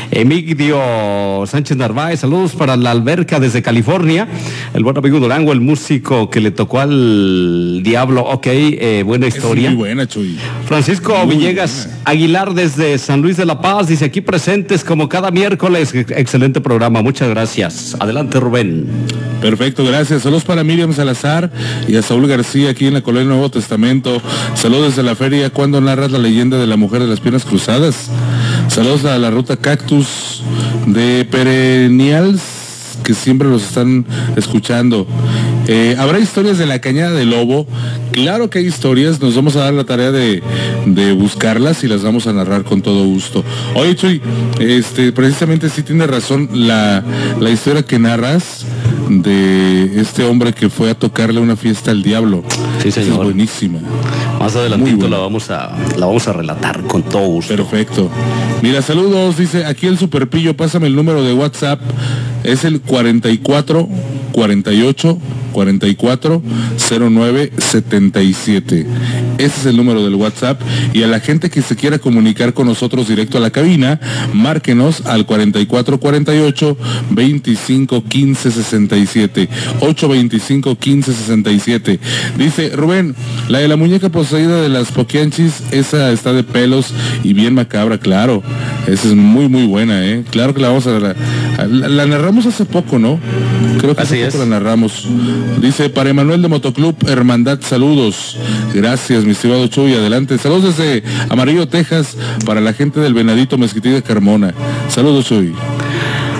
Emilio Sánchez Narváez, saludos para la Alberca desde California. El buen amigo Durango, el músico que le tocó al Diablo, ok, eh, buena historia. Es muy buena, Chuy. Francisco muy Villegas buena. Aguilar desde San Luis de la Paz, dice aquí presentes como cada miércoles. Excelente programa, muchas gracias. Adelante, Rubén. Perfecto, gracias. Saludos para Miriam Salazar y a Saúl García aquí en la Colonia Nuevo Testamento. Saludos desde la feria. ¿Cuándo narras la leyenda de la mujer de las piernas cruzadas? Saludos a la ruta Cactus de Perennials, que siempre los están escuchando. Eh, ¿Habrá historias de la Cañada del Lobo? Claro que hay historias, nos vamos a dar la tarea de, de buscarlas y las vamos a narrar con todo gusto. Oye, Chuy, este, precisamente sí tiene razón la, la historia que narras de este hombre que fue a tocarle una fiesta al diablo. Sí, señor. Es buenísima. Más adelantito la vamos a la vamos a relatar con todo gusto. Perfecto. Mira, saludos, dice aquí el Superpillo, pásame el número de WhatsApp. Es el cuarenta y cuatro, cuarenta y ocho, cuarenta y cuatro, cero nueve, setenta y siete. Ese es el número del WhatsApp. Y a la gente que se quiera comunicar con nosotros directo a la cabina, márquenos al cuarenta y cuatro, cuarenta y ocho, veinticinco, quince, sesenta y siete. ocho veinticinco, quince, sesenta y siete. Dice Rubén, la de la muñeca poseída de las Poquianchis, esa está de pelos y bien macabra, claro. Esa es muy, muy buena, ¿eh? Claro que la vamos a... La, la, la narramos hace poco, ¿no? Creo que Así hace poco es. la narramos. Dice, para Emanuel de Motoclub Hermandad, saludos. Gracias, mi estimado Chuy, adelante. Saludos desde Amarillo, Texas, para la gente del Venadito Mezquití de Carmona. Saludos, Chuy.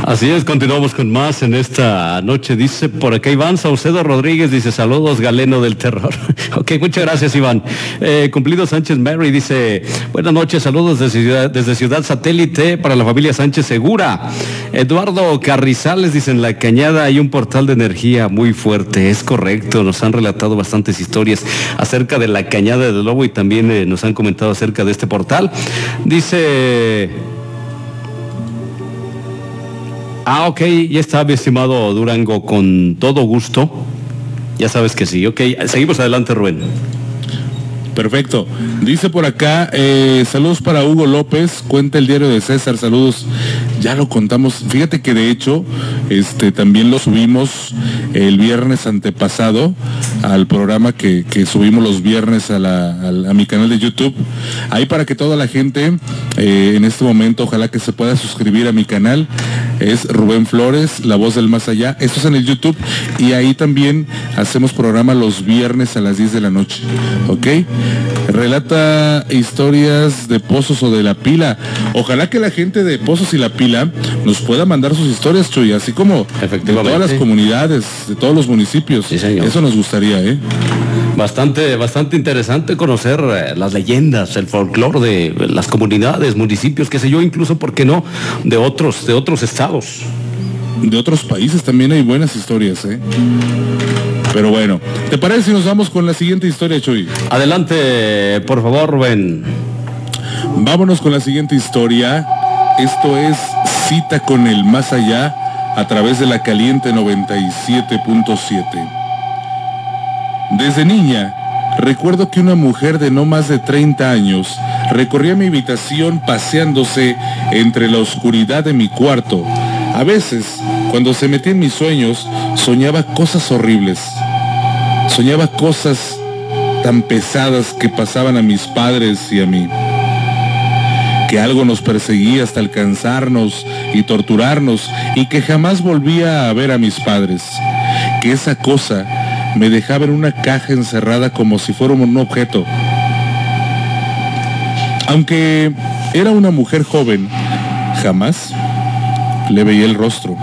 Así es, continuamos con más en esta noche. Dice por acá Iván Saucedo Rodríguez, dice saludos Galeno del Terror. Ok, muchas gracias Iván. Eh, Cumplido Sánchez Mary dice buenas noches, saludos desde Ciudad, desde Ciudad Satélite para la familia Sánchez Segura. Eduardo Carrizales dice en La Cañada hay un portal de energía muy fuerte. Es correcto, nos han relatado bastantes historias acerca de La Cañada del Lobo y también eh, nos han comentado acerca de este portal. Dice... Ah, ok, ya está, mi estimado Durango, con todo gusto. Ya sabes que sí, ok. Seguimos adelante, Rubén. Perfecto. Dice por acá, eh, saludos para Hugo López, cuenta el diario de César, saludos. Ya lo contamos. Fíjate que de hecho, este también lo subimos el viernes antepasado al programa que, que subimos los viernes a, la, a, a mi canal de YouTube. Ahí para que toda la gente eh, en este momento, ojalá que se pueda suscribir a mi canal. Es Rubén Flores, La Voz del Más Allá. Esto es en el YouTube y ahí también hacemos programa los viernes a las diez de la noche. ¿Ok? Relata historias de Pozos o de La Pila. Ojalá que la gente de Pozos y La Pila nos pueda mandar sus historias, Chuy, así como de todas las comunidades, de todos los municipios. Sí, señor. Eso nos gustaría, ¿eh? Bastante, bastante interesante conocer eh, las leyendas, el folclore de las comunidades, municipios, qué sé yo, incluso, ¿por qué no?, de otros, de otros estados. De otros países también hay buenas historias, ¿eh? Pero bueno, ¿te parece si nos vamos con la siguiente historia, Chuy? Adelante, por favor, Rubén. Vámonos con la siguiente historia. Esto es Cita con el Más Allá a través de la Caliente noventa y siete punto siete. Desde niña, recuerdo que una mujer de no más de treinta años recorría mi habitación paseándose entre la oscuridad de mi cuarto. A veces, cuando se metía en mis sueños, soñaba cosas horribles. Soñaba cosas tan pesadas que pasaban a mis padres y a mí. Que algo nos perseguía hasta alcanzarnos y torturarnos y que jamás volvía a ver a mis padres. Que esa cosa me dejaba en una caja encerrada como si fuera un objeto. Aunque era una mujer joven, jamás le veía el rostro.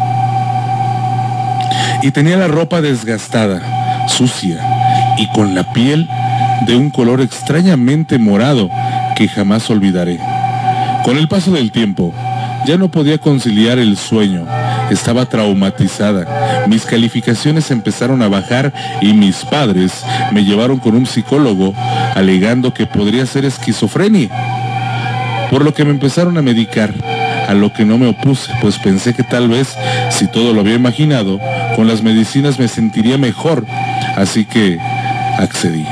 Y tenía la ropa desgastada, sucia y con la piel de un color extrañamente morado que jamás olvidaré. Con el paso del tiempo, ya no podía conciliar el sueño. Estaba traumatizada. Mis calificaciones empezaron a bajar y mis padres me llevaron con un psicólogo alegando que podría ser esquizofrenia. Por lo que me empezaron a medicar, a lo que no me opuse, pues pensé que tal vez, si todo lo había imaginado, con las medicinas me sentiría mejor. Así que accedí.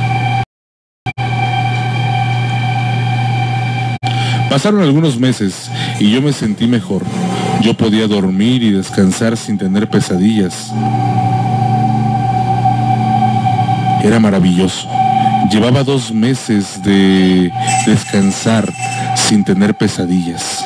Pasaron algunos meses y yo me sentí mejor. Yo podía dormir y descansar sin tener pesadillas. Era maravilloso. Llevaba dos meses de descansar sin tener pesadillas.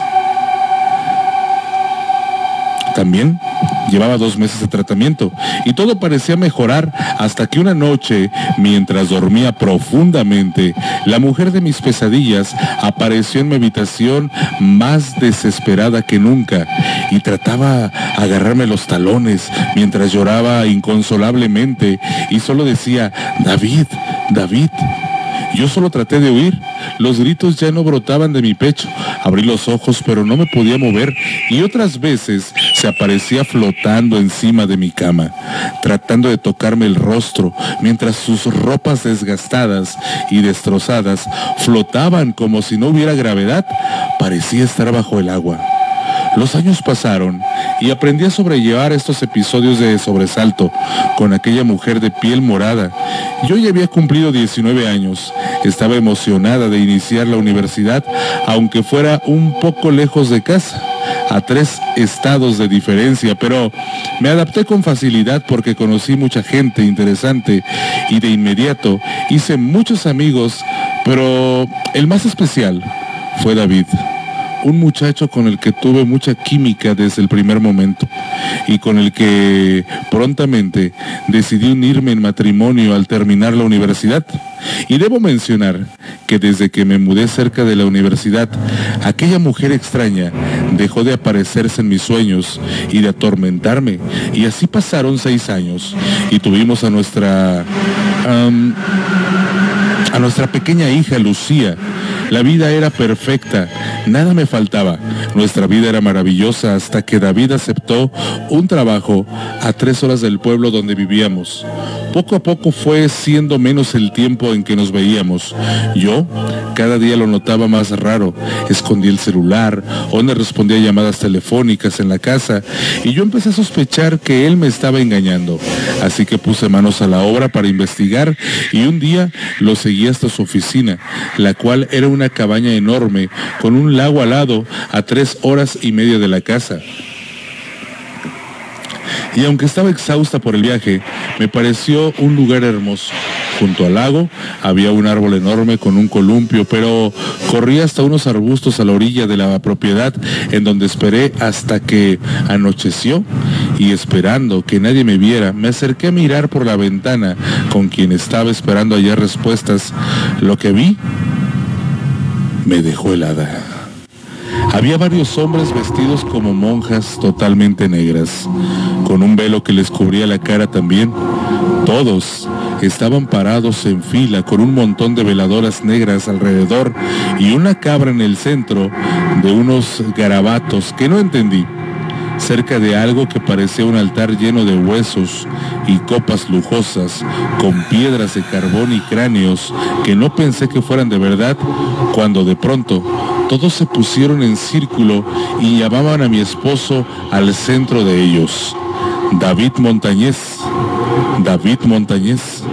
También llevaba dos meses de tratamiento y todo parecía mejorar hasta que una noche, mientras dormía profundamente, la mujer de mis pesadillas apareció en mi habitación más desesperada que nunca y trataba agarrarme los talones mientras lloraba inconsolablemente y solo decía, David, David. Yo solo traté de huir. Los gritos ya no brotaban de mi pecho. Abrí los ojos, pero no me podía mover. Y otras veces se aparecía flotando encima de mi cama, tratando de tocarme el rostro, mientras sus ropas desgastadas y destrozadas flotaban como si no hubiera gravedad. Parecía estar bajo el agua. Los años pasaron y aprendí a sobrellevar estos episodios de sobresalto con aquella mujer de piel morada. Yo ya había cumplido diecinueve años. Estaba emocionada de iniciar la universidad, aunque fuera un poco lejos de casa, a tres estados de diferencia, pero me adapté con facilidad porque conocí mucha gente interesante y de inmediato hice muchos amigos, pero el más especial fue David. un muchacho con el que tuve mucha química desde el primer momento y con el que prontamente decidí unirme en matrimonio al terminar la universidad. Y debo mencionar que desde que me mudé cerca de la universidad, aquella mujer extraña dejó de aparecerse en mis sueños y de atormentarme. Y así pasaron seis años y tuvimos a nuestra... Um, a nuestra pequeña hija Lucía. La vida era perfecta, nada me faltaba. Nuestra vida era maravillosa hasta que David aceptó un trabajo a tres horas del pueblo donde vivíamos. Poco a poco fue siendo menos el tiempo en que nos veíamos. Yo cada día lo notaba más raro. Escondí el celular o no respondía a llamadas telefónicas en la casa y yo empecé a sospechar que él me estaba engañando. Así que puse manos a la obra para investigar y un día lo seguí hasta su oficina, la cual era una cabaña enorme con un lago al lado a tres horas y media de la casa. Y aunque estaba exhausta por el viaje, me pareció un lugar hermoso. Junto al lago había un árbol enorme con un columpio, pero corría hasta unos arbustos a la orilla de la propiedad, en donde esperé hasta que anocheció, y esperando que nadie me viera, me acerqué a mirar por la ventana con quien estaba esperando hallar respuestas. Lo que vi me dejó helada. Había varios hombres vestidos como monjas totalmente negras, con un velo que les cubría la cara también. Todos estaban parados en fila con un montón de veladoras negras alrededor y una cabra en el centro de unos garabatos que no entendí, cerca de algo que parecía un altar lleno de huesos y copas lujosas, con piedras de carbón y cráneos que no pensé que fueran de verdad, cuando de pronto todos se pusieron en círculo y llamaban a mi esposo al centro de ellos. David Montañez, David Montañez,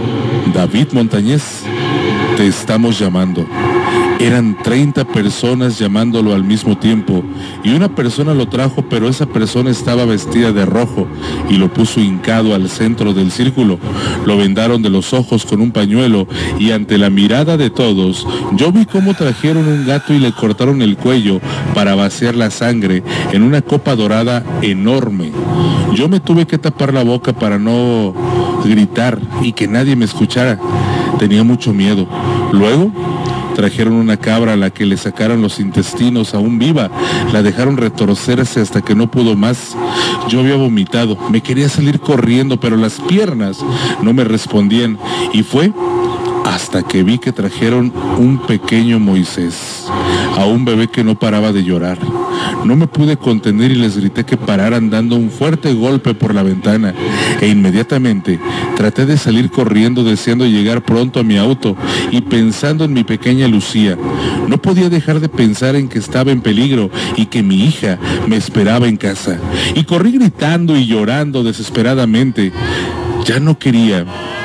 David Montañez, te estamos llamando. Eran treinta personas llamándolo al mismo tiempo, y una persona lo trajo, pero esa persona estaba vestida de rojo y lo puso hincado al centro del círculo. Lo vendaron de los ojos con un pañuelo, y ante la mirada de todos, yo vi cómo trajeron un gato y le cortaron el cuello para vaciar la sangre en una copa dorada enorme. Yo me tuve que tapar la boca para no gritar y que nadie me escuchara. Tenía mucho miedo. Luego trajeron una cabra a la que le sacaron los intestinos aún viva. La dejaron retorcerse hasta que no pudo más. Yo había vomitado. Me quería salir corriendo, pero las piernas no me respondían. Y fue hasta que vi que trajeron un pequeño Moisés, a un bebé que no paraba de llorar. No me pude contener y les grité que pararan, dando un fuerte golpe por la ventana, e inmediatamente traté de salir corriendo, deseando llegar pronto a mi auto y pensando en mi pequeña Lucía. No podía dejar de pensar en que estaba en peligro y que mi hija me esperaba en casa, y corrí gritando y llorando desesperadamente. Ya no quería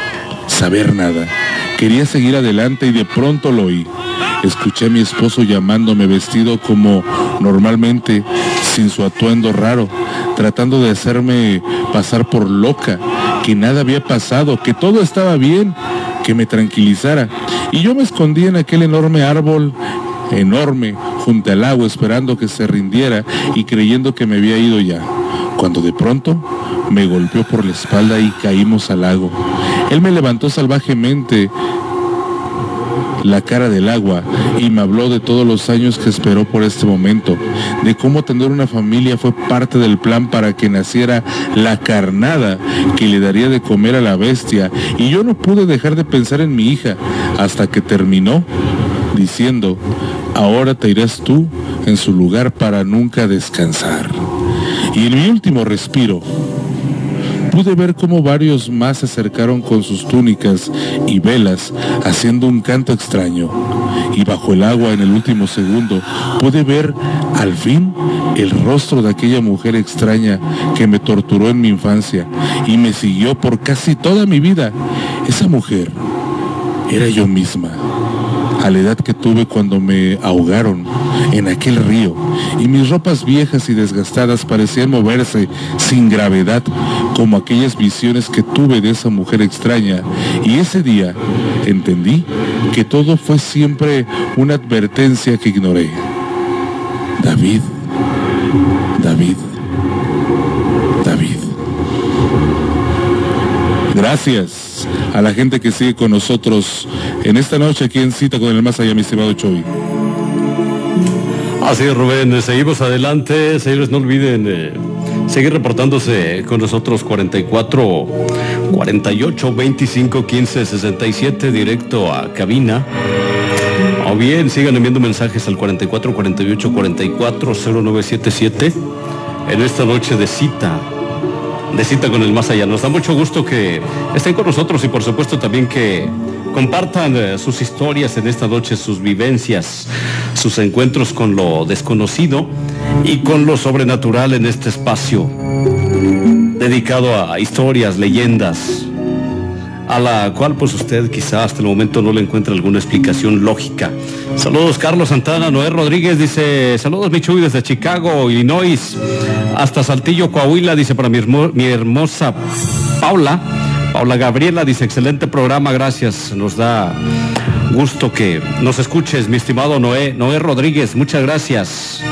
saber nada. Quería seguir adelante y de pronto lo oí. Escuché a mi esposo llamándome, vestido como normalmente, sin su atuendo raro, tratando de hacerme pasar por loca, que nada había pasado, que todo estaba bien, que me tranquilizara. Y yo me escondí en aquel enorme árbol, enorme, junto al agua, esperando que se rindiera y creyendo que me había ido ya, cuando de pronto me golpeó por la espalda y caímos al lago. Él me levantó salvajemente la cara del agua y me habló de todos los años que esperó por este momento, de cómo tener una familia fue parte del plan para que naciera la carnada que le daría de comer a la bestia, y yo no pude dejar de pensar en mi hija hasta que terminó diciendo: ahora te irás tú en su lugar para nunca descansar. Y en mi último respiro pude ver cómo varios más se acercaron con sus túnicas y velas, haciendo un canto extraño. Y bajo el agua, en el último segundo, pude ver al fin el rostro de aquella mujer extraña que me torturó en mi infancia y me siguió por casi toda mi vida. Esa mujer era yo misma, a la edad que tuve cuando me ahogaron en aquel río, y mis ropas viejas y desgastadas parecían moverse sin gravedad, como aquellas visiones que tuve de esa mujer extraña. Y ese día entendí que todo fue siempre una advertencia que ignoré. David, David, David. Gracias a la gente que sigue con nosotros en esta noche aquí en Cita con el Más Allá, mi estimado Choy. Así es, Rubén, seguimos adelante. Señores, no olviden eh, seguir reportándose con nosotros. Cuarenta y cuatro, cuarenta y ocho, veinticinco, quince, sesenta y siete, directo a cabina. O bien sigan enviando mensajes al cuarenta y cuatro, cuarenta y ocho, cuarenta y cuatro, cero nueve siete siete en esta noche de cita, de cita con el Más Allá. Nos da mucho gusto que estén con nosotros y por supuesto también que compartan eh, sus historias en esta noche, sus vivencias, sus encuentros con lo desconocido y con lo sobrenatural en este espacio dedicado a historias, leyendas, a la cual pues usted quizá hasta el momento no le encuentra alguna explicación lógica. Saludos Carlos Santana. Noé Rodríguez dice, saludos mi Chuy desde Chicago, Illinois, hasta Saltillo, Coahuila, dice para mi, hermo, mi hermosa Paula. Paula Gabriela dice, excelente programa, gracias, nos da gusto que nos escuches, mi estimado Noé, Noé Rodríguez, muchas gracias.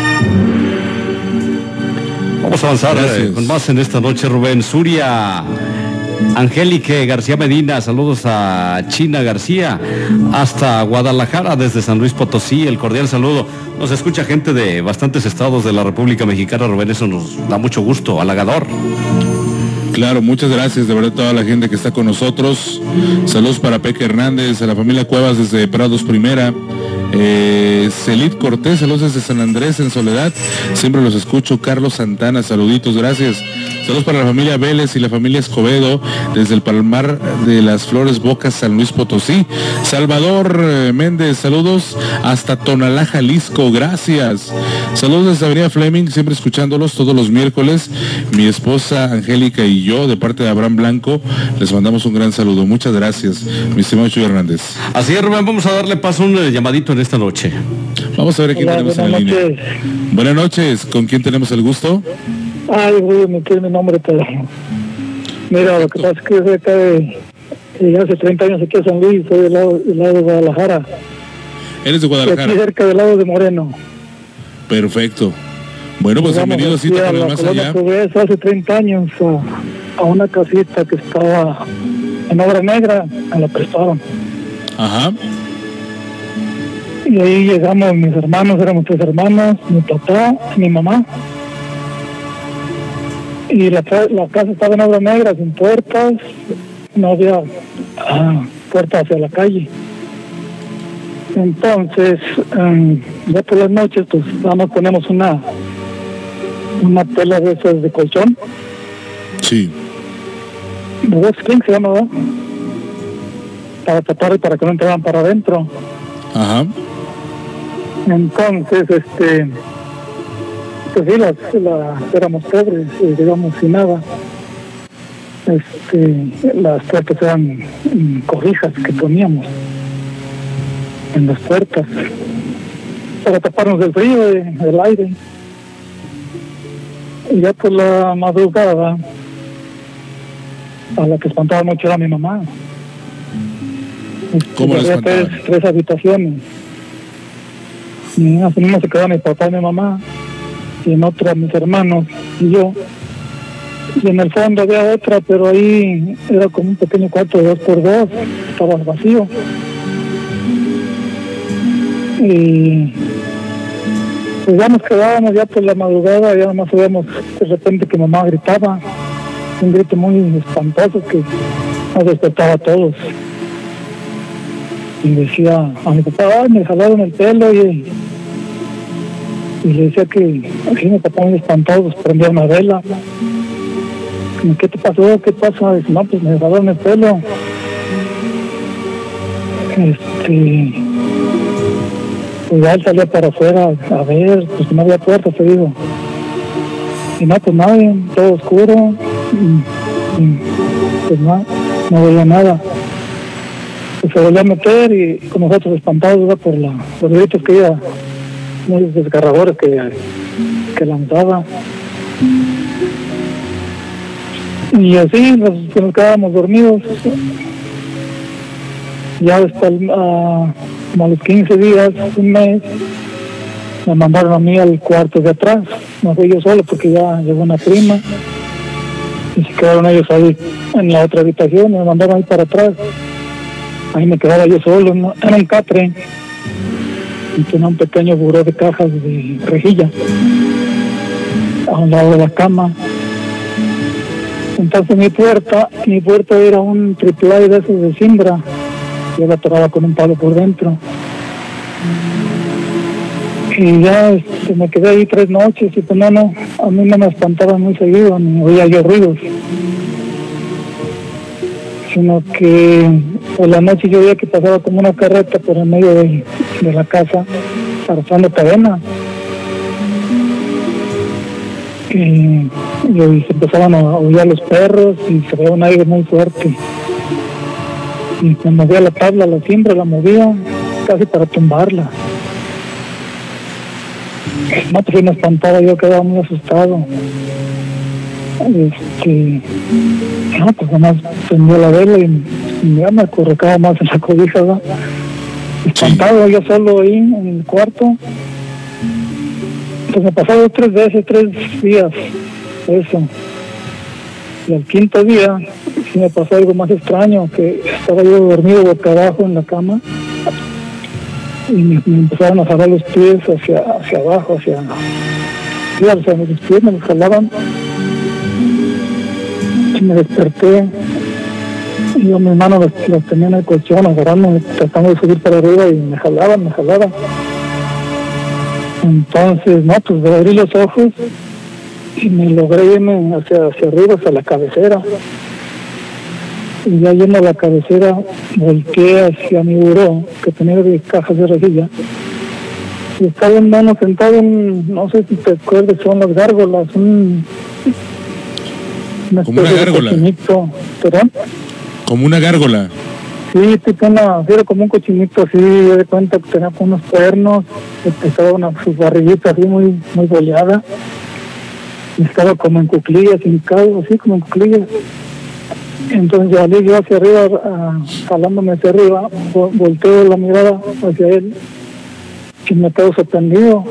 Vamos a avanzar eh, con más en esta noche, Rubén. Suria Angélique García Medina, saludos a China García, hasta Guadalajara, desde San Luis Potosí, el cordial saludo. Nos escucha gente de bastantes estados de la República Mexicana, Rubén, eso nos da mucho gusto, halagador. Claro, muchas gracias de verdad a toda la gente que está con nosotros. Saludos para Peque Hernández, a la familia Cuevas desde Prados Primera. Eh, Celit Cortés, saludos desde San Andrés en Soledad, siempre los escucho. Carlos Santana, saluditos, gracias. Saludos para la familia Vélez y la familia Escobedo desde el Palmar de las Flores Bocas, San Luis Potosí. Salvador eh, Méndez, saludos hasta Tonalá, Jalisco, gracias. Saludos desde Avenida Fleming, siempre escuchándolos todos los miércoles. Mi esposa Angélica y yo, de parte de Abraham Blanco, les mandamos un gran saludo. Muchas gracias, mi estimado Chuy Hernández. Así es, Rubén, vamos a darle paso a un eh, llamadito en esta noche. Vamos a ver a quién Hola, tenemos en la buenas línea. noches. Buenas noches, ¿con quién tenemos el gusto? Ay, voy a meter mi nombre, pero... Mira, lo que pasa es que yo soy acá de... de hace treinta años aquí a San Luis, soy del lado, del lado de Guadalajara. Eres de Aquí Guadalajara. cerca del lado de Moreno. Perfecto. Bueno, pues Llegamos bienvenido a aquí Cita a con el la Más Colonia Allá. Progreso hace treinta años a, a una casita que estaba en obra negra, me la prestaron. Ajá. Y ahí llegamos mis hermanos, éramos tres hermanos, mi papá, mi mamá. Y la, la casa estaba en obra negra, sin puertas, no había ah, puertas hacia la calle. Entonces, um, ya por las noches, pues nada más ponemos una una tela de esas de colchón. Sí. De West Spring se llama, ¿verdad? Para tapar y para que no entraran para adentro. Ajá. Entonces, este, pues sí, las, la, éramos pobres, eh, digamos, sin nada. Este, las puertas eran mm, cobijas que poníamos en las puertas para taparnos del frío, de, del aire. Y ya por la madrugada, a la que espantaba mucho era mi mamá. Este, ¿Cómo la había espantaban? tres, tres habitaciones. Y en una se quedaban mi papá y mi mamá, y en otra mis hermanos y yo. Y en el fondo había otra, pero ahí era como un pequeño cuarto de dos por dos, estaba vacío. Y pues ya nos quedábamos ya por la madrugada, ya nomás oíamos de repente que mamá gritaba, un grito muy espantoso que nos despertaba a todos. Y decía a mi papá, ay, me jalaron el pelo, y, y le decía que así mi papá muy espantado, pues prendía una vela. Y, ¿qué te pasó? ¿Qué pasa? Dice, no, pues me jalaron el pelo. Este, pues ya él salía para afuera a ver, pues no había puerta, te digo. Y no, pues nadie, todo oscuro, y, y, pues no, no veía nada. Pues se volvió a meter y con nosotros espantados, ¿verdad? Por la, los gritos que ella, muy desgarradores que, que lanzaba. Y así nos, nos quedábamos dormidos. Ya después, uh, como a los quince días, un mes, me mandaron a mí al cuarto de atrás. No fui yo solo porque ya llegó una prima y se quedaron ellos ahí en la otra habitación, me mandaron ahí para atrás. Ahí me quedaba yo solo, ¿no? Era un catre y tenía un pequeño buró de cajas de rejilla a un lado de la cama. Entonces mi puerta, mi puerta era un triple A de esos de cimbra, yo la atoraba con un palo por dentro. Y ya este, me quedé ahí tres noches y pues no, no, a mí no me espantaba muy seguido, ni oía yo ruidos. Sino que por la noche yo veía que pasaba como una carreta por el medio de, de la casa, arrastrando cadena. Y, y se empezaban a oír los perros y se veía un aire muy fuerte. Y me movía la tabla, la cimbra, la movía casi para tumbarla. No, pues me espantaba, yo quedaba muy asustado. Este, no, pues nada más prendía la vela y, y ya me acurrucaba más en la cobija, ¿verdad? Espantado, yo solo ahí en el cuarto. Pues me pasaba tres veces, tres días, eso. Y al quinto día sí me pasó algo más extraño, que estaba yo dormido boca abajo en la cama y me, me empezaron a jalar los pies hacia, hacia abajo, hacia, sí, hacia mis pies, me los jalaban. Y me desperté y yo mis manos las, las tenía en el colchón, agarrando, tratando de subir para arriba y me jalaban, me jalaban. Entonces, no, pues de abrir los ojos y me logré irme hacia, hacia arriba, hacia la cabecera. Y ya yendo a la cabecera, volteé hacia mi buró, que tenía de cajas de rejilla. Y estaba un mono sentado en, no sé si te acuerdas, son las gárgolas, un... Una como una gárgola. ¿Perdón? Como una gárgola. Sí, tipo una, era como un cochinito así, yo de cuenta que tenía como unos cuernos, estaba una, sus barriguitas así muy, muy boleada, y estaba como en cuclillas, hincado, así como en cuclillas. Entonces salí yo hacia arriba, uh, jalándome hacia arriba, vo volteo la mirada hacia él, y me quedo sorprendido.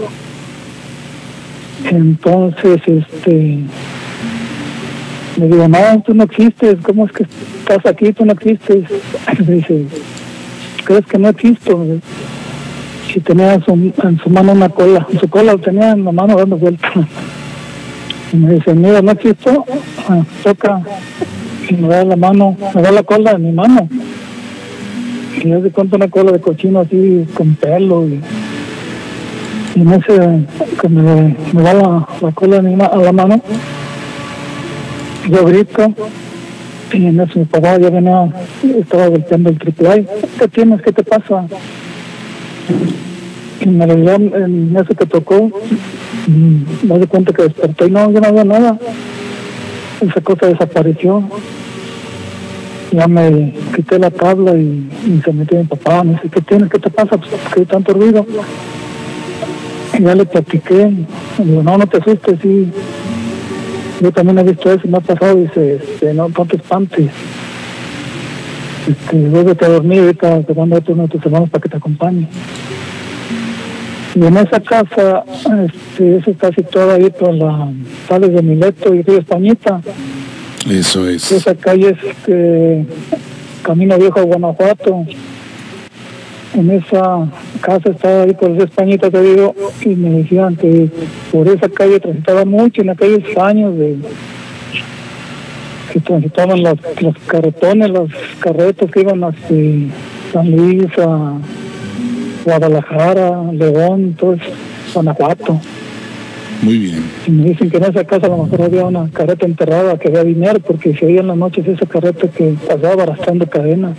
Entonces, este... le digo, no, tú no existes, ¿cómo es que estás aquí? Tú no existes. Me dice, ¿crees que no existo? Si tenía en su, en su mano una cola, en su cola tenía en la mano dando vueltas. Y me dice, mira, no existo, ah, toca, y me da la mano, me da la cola en mi mano. Y yo de cuenta una cola de cochino así, con pelo, y, y me dice, que me, me da la, la cola en mi, a la mano. Yo grito y en eso mi papá ya venía, estaba golpeando el triple A. ¿Qué tienes? ¿Qué te pasa? Y me lo dio en eso que tocó. Me di cuenta que desperté y no, yo no había nada. Esa cosa desapareció. Ya me quité la tabla y, y se metió mi papá. Me dice, ¿qué tienes? ¿Qué te pasa? Pues que hay tanto ruido. Y ya le platiqué. Y digo, no, no te asustes, sí. Yo también he visto eso, me ha pasado, dice, este, no, no te espantes. Este, vuélvete a dormir, ahorita te van a dar uno de tus hermanos para que te acompañe. Y en esa casa, este, esa está situada ahí por la Sales de Mileto y Río Españita. Eso es. Esa calle es este, Camino Viejo a Guanajuato. En esa casa estaba ahí por esa Españita, te digo, y me decían que por esa calle transitaba mucho, en aquellos años de que transitaban los, los carretones, los carretos que iban hacia San Luis, a Guadalajara, León, todo eso, Guanajuato. Muy bien. Y me dicen que en esa casa a lo mejor había una carreta enterrada que había dinero, porque se oía en las noches esa carreta que pasaba arrastrando cadenas.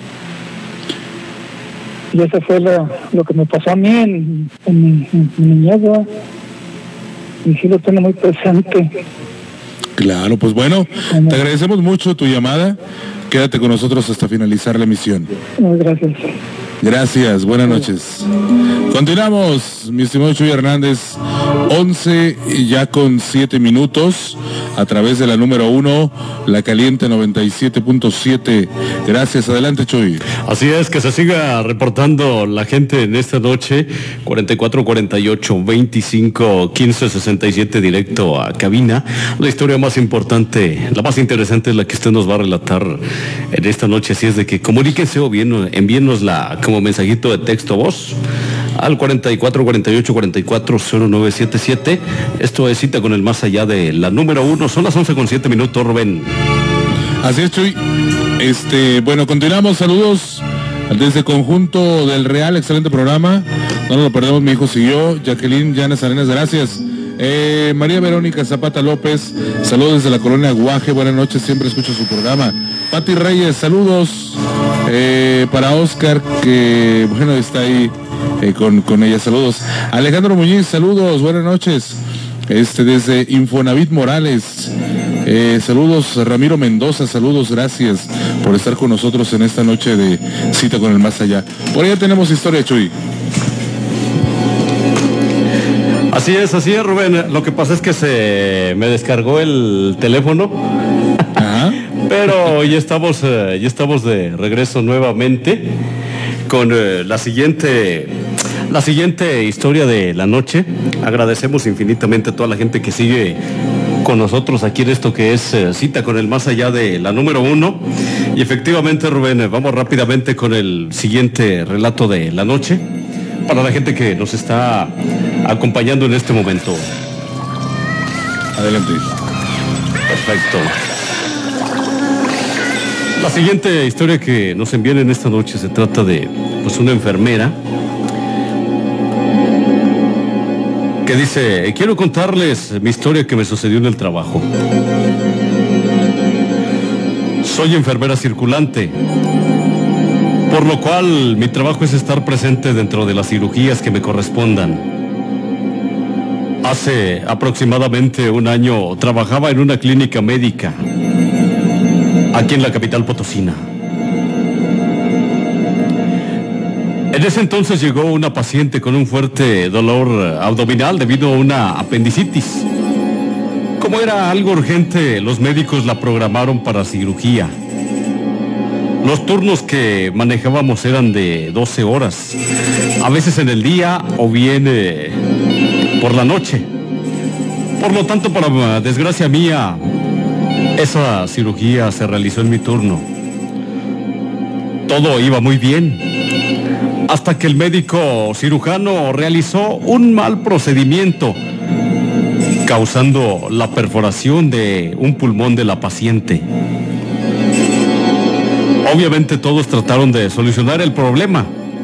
Y eso fue la, lo que me pasó a mí en, en, mi, en mi niñez, ¿verdad? Y sí lo tengo muy presente. Claro, pues bueno, te agradecemos mucho tu llamada. Quédate con nosotros hasta finalizar la emisión. Muy gracias. Gracias, buenas noches. Continuamos, mi estimado Chuy Hernández. once ya con siete minutos a través de la número uno, La Caliente noventa y siete punto siete. Gracias, adelante, Chuy. Así es, que se siga reportando la gente en esta noche. Cuarenta y cuatro, cuarenta y ocho, veinticinco, quince, sesenta y siete, directo a cabina. La historia más importante, la más interesante es la que usted nos va a relatar en esta noche. Así es de que comuníquese o bien envíenosla como mensajito de texto voz al cuarenta y cuatro, cuarenta y ocho, cuarenta y cuatro, cero nueve siete siete. Esto es Cita con el Más Allá de la número uno. Son las once con siete minutos, Rubén. Así es, Chuy. Este, bueno, continuamos. Saludos desde Conjunto del Real, excelente programa. No nos lo perdemos, mi hijo siguió. Jacqueline Llanes Arenas, gracias. Eh, María Verónica Zapata López, saludos desde la colonia Guaje, buenas noches, siempre escucho su programa. Pati Reyes, saludos. Eh, para Oscar, que bueno, está ahí eh, con, con ella, saludos. Alejandro Muñiz, saludos, buenas noches. Este, desde Infonavit Morales, eh, saludos. Ramiro Mendoza, saludos, gracias por estar con nosotros en esta noche de Cita con el Más Allá. Por allá tenemos historia, Chuy. Así es, así es, Rubén. Lo que pasa es que se me descargó el teléfono. Ajá. Pero ya estamos, eh, ya estamos de regreso nuevamente con eh, la siguiente, la siguiente historia de la noche. Agradecemos infinitamente a toda la gente que sigue con nosotros aquí en esto que es eh, Cita con el Más Allá de la número uno. Y efectivamente, Rubén, eh, vamos rápidamente con el siguiente relato de la noche para la gente que nos está acompañando en este momento. Adelante. Perfecto. La siguiente historia que nos envían en esta noche se trata de pues una enfermera que dice: quiero contarles mi historia que me sucedió en el trabajo. Soy enfermera circulante, por lo cual mi trabajo es estar presente dentro de las cirugías que me correspondan. Hace aproximadamente un año trabajaba en una clínica médica aquí en la capital potosina. En ese entonces llegó una paciente con un fuerte dolor abdominal debido a una apendicitis. Como era algo urgente, los médicos la programaron para cirugía. Los turnos que manejábamos eran de doce horas, a veces en el día o bien eh, por la noche. Por lo tanto, para desgracia mía, esa cirugía se realizó en mi turno. Todo iba muy bien, hasta que el médico cirujano realizó un mal procedimiento, causando la perforación de un pulmón de la paciente. Obviamente todos trataron de solucionar el problema,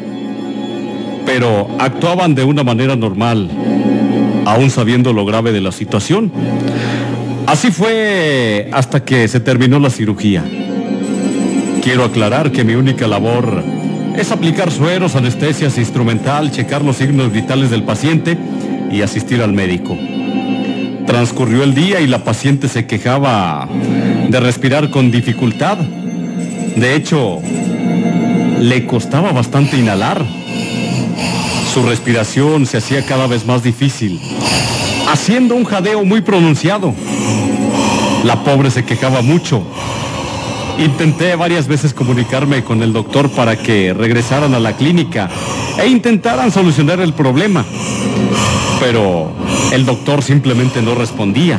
pero actuaban de una manera normal, aún sabiendo lo grave de la situación. Así fue hasta que se terminó la cirugía. Quiero aclarar que mi única labor es aplicar sueros, anestesias instrumental, checar los signos vitales del paciente y asistir al médico. Transcurrió el día y la paciente se quejaba de respirar con dificultad. De hecho, le costaba bastante inhalar. Su respiración se hacía cada vez más difícil, haciendo un jadeo muy pronunciado. La pobre se quejaba mucho. Intenté varias veces comunicarme con el doctor para que regresaran a la clínica e intentaran solucionar el problema, pero el doctor simplemente no respondía.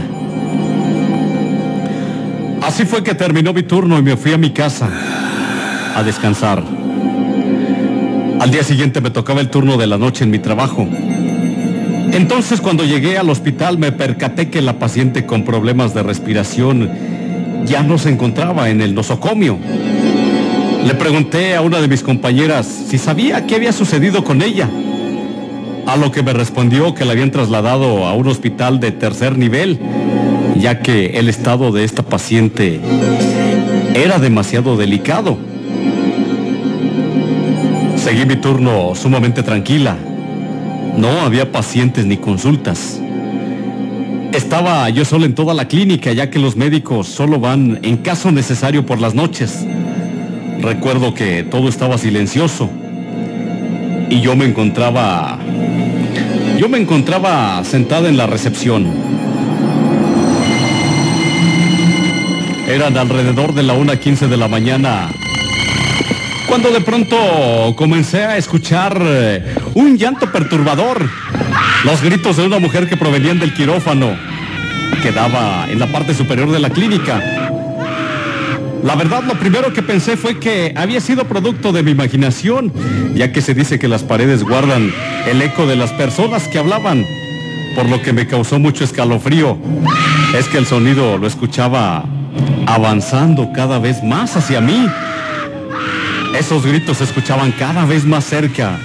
Así fue que terminó mi turno y me fui a mi casa a descansar. Al día siguiente me tocaba el turno de la noche en mi trabajo. Entonces, cuando llegué al hospital, me percaté que la paciente con problemas de respiración ya no se encontraba en el nosocomio. Le pregunté a una de mis compañeras si sabía qué había sucedido con ella, a lo que me respondió que la habían trasladado a un hospital de tercer nivel, ya que el estado de esta paciente era demasiado delicado. Seguí mi turno sumamente tranquila. No había pacientes ni consultas. Estaba yo solo en toda la clínica, ya que los médicos solo van en caso necesario por las noches. Recuerdo que todo estaba silencioso y yo me encontraba Yo me encontraba sentada en la recepción. Eran alrededor de la una quince de la mañana, cuando de pronto comencé a escuchar un llanto perturbador. Los gritos de una mujer que provenían del quirófano, que daba en la parte superior de la clínica. La verdad, lo primero que pensé fue que había sido producto de mi imaginación, ya que se dice que las paredes guardan el eco de las personas que hablaban, por lo que me causó mucho escalofrío. Es que el sonido lo escuchaba avanzando cada vez más hacia mí. Esos gritos se escuchaban cada vez más cerca.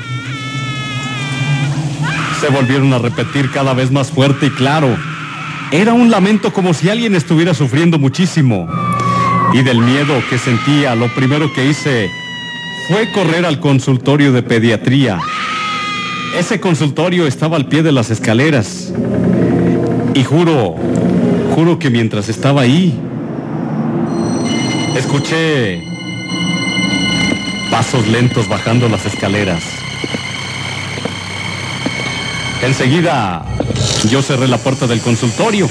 Se volvieron a repetir cada vez más fuerte y claro. Era un lamento como si alguien estuviera sufriendo muchísimo. Y del miedo que sentía, lo primero que hice fue correr al consultorio de pediatría. Ese consultorio estaba al pie de las escaleras. Y juro, juro que mientras estaba ahí, escuché pasos lentos bajando las escaleras. Enseguida, yo cerré la puerta del consultorio.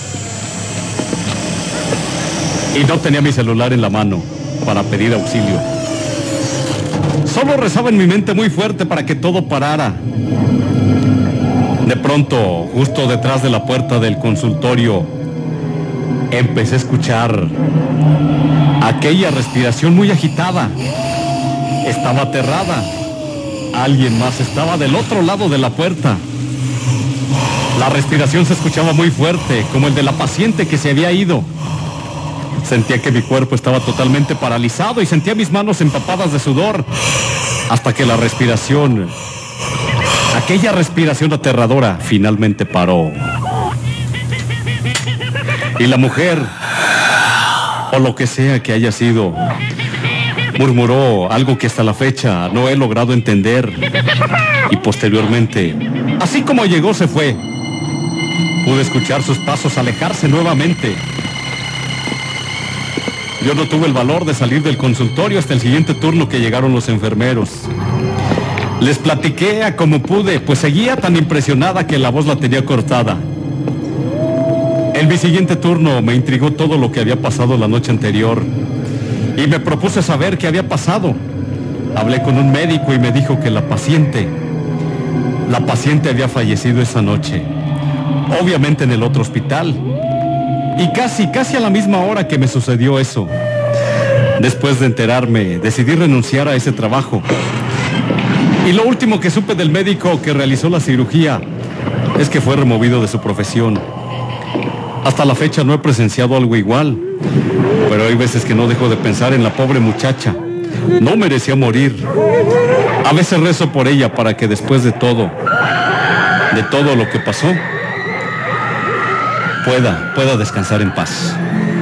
Y no tenía mi celular en la mano para pedir auxilio. Solo rezaba en mi mente muy fuerte para que todo parara. De pronto, justo detrás de la puerta del consultorio, empecé a escuchar aquella respiración muy agitada. Estaba aterrada. Alguien más estaba del otro lado de la puerta. La respiración se escuchaba muy fuerte, como el de la paciente que se había ido. Sentía que mi cuerpo estaba totalmente paralizado y sentía mis manos empapadas de sudor, hasta que la respiración, aquella respiración aterradora, finalmente paró. Y la mujer, o lo que sea que haya sido, murmuró algo que hasta la fecha no he logrado entender. Y posteriormente, así como llegó, se fue. Pude escuchar sus pasos alejarse nuevamente. Yo no tuve el valor de salir del consultorio hasta el siguiente turno que llegaron los enfermeros. Les platiqué a como pude, pues seguía tan impresionada que la voz la tenía cortada. En mi siguiente turno me intrigó todo lo que había pasado la noche anterior y me propuse saber qué había pasado. Hablé con un médico y me dijo que la paciente, la paciente había fallecido esa noche, obviamente en el otro hospital. Y casi, casi a la misma hora que me sucedió eso. Después de enterarme, decidí renunciar a ese trabajo. Y lo último que supe del médico que realizó la cirugía es que fue removido de su profesión. Hasta la fecha no he presenciado algo igual, pero hay veces que no dejo de pensar en la pobre muchacha. No merecía morir. A veces rezo por ella para que después de todo, de todo lo que pasó, pueda, pueda descansar en paz.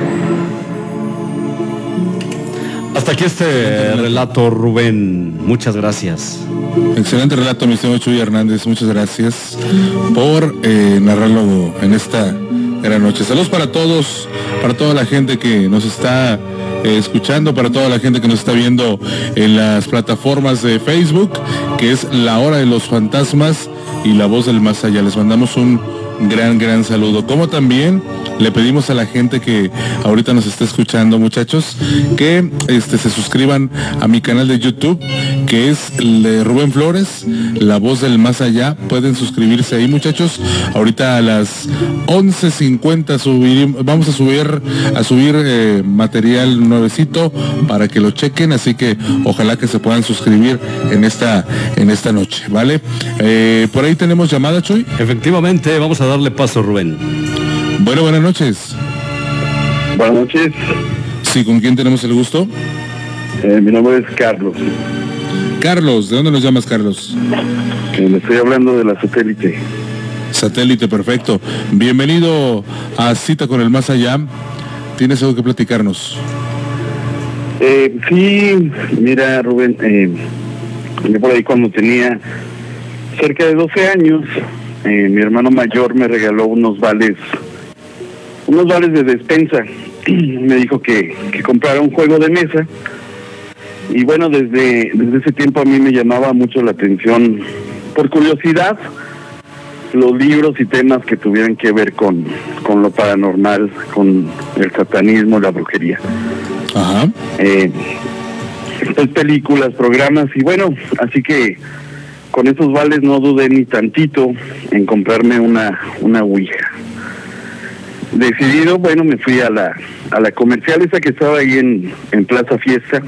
Hasta aquí este relato, Rubén. Muchas gracias. Excelente relato, mi estimado Chuy Hernández. Muchas gracias por eh, narrarlo en esta gran noche. Saludos para todos, para toda la gente que nos está eh, escuchando, para toda la gente que nos está viendo en las plataformas de Facebook, que es La Hora de los Fantasmas y La Voz del Más Allá. Les mandamos un gran, gran saludo. Como también le pedimos a la gente que ahorita nos está escuchando, muchachos, que este, se suscriban a mi canal de YouTube, que es el de Rubén Flores, La Voz del Más Allá. Pueden suscribirse ahí, muchachos. Ahorita a las once cincuenta subir, vamos a subir a subir eh, material nuevecito para que lo chequen, así que ojalá que se puedan suscribir en esta en esta noche, ¿vale? Eh, por ahí tenemos llamada, Chuy. Efectivamente, vamos a darle paso, Rubén. Bueno, buenas noches. Buenas noches. Sí, ¿con quién tenemos el gusto? Eh, mi nombre es Carlos. Carlos, ¿de dónde nos llamas, Carlos? Eh, le estoy hablando de la satélite. Satélite, perfecto. Bienvenido a Cita con el Más Allá. ¿Tienes algo que platicarnos? Eh, sí, mira, Rubén, eh, yo por ahí cuando tenía cerca de doce años, eh, mi hermano mayor me regaló unos vales, unos vales de despensa. Me dijo que, que comprara un juego de mesa. Y bueno, desde, desde ese tiempo a mí me llamaba mucho la atención, por curiosidad, los libros y temas que tuvieran que ver con, con lo paranormal, con el satanismo, la brujería. Ajá. Eh, pues películas, programas, y bueno, así que con esos vales no dudé ni tantito en comprarme una, una ouija. Decidido, bueno, me fui a la a la comercial esa que estaba ahí en, en Plaza Fiesta.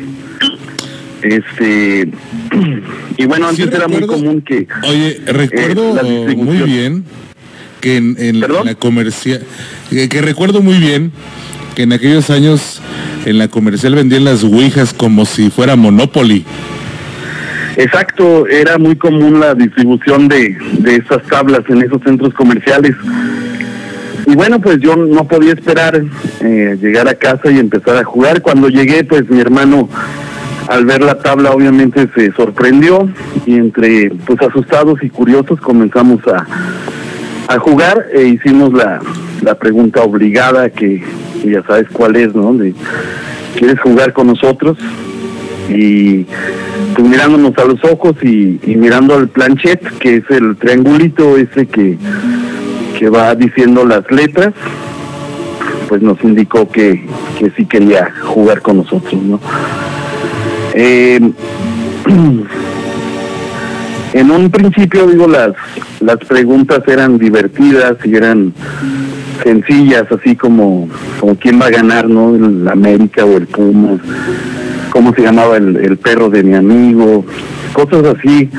Este y bueno, antes Sí, era recuerdo, muy común que oye, recuerdo eh, la distribución- muy bien que en, en ¿Perdón? la comercial, que, que recuerdo muy bien que en aquellos años en la comercial vendían las ouijas como si fuera Monopoly. Exacto, era muy común la distribución de, de esas tablas en esos centros comerciales. Y bueno, pues yo no podía esperar eh, llegar a casa y empezar a jugar. Cuando llegué, pues mi hermano, al ver la tabla, obviamente se sorprendió, y entre pues asustados y curiosos comenzamos a, a jugar e hicimos la, la pregunta obligada que, que ya sabes cuál es, ¿no? De, ¿quieres jugar con nosotros? Y pues mirándonos a los ojos y, y mirando al planchet, que es el triangulito ese que, que va diciendo las letras, pues nos indicó que, que sí quería jugar con nosotros, ¿no? Eh, en un principio, digo, las, las preguntas eran divertidas y eran sencillas, así como, como quién va a ganar, ¿no? El América o el Pumas, cómo se llamaba el, el perro de mi amigo, cosas así.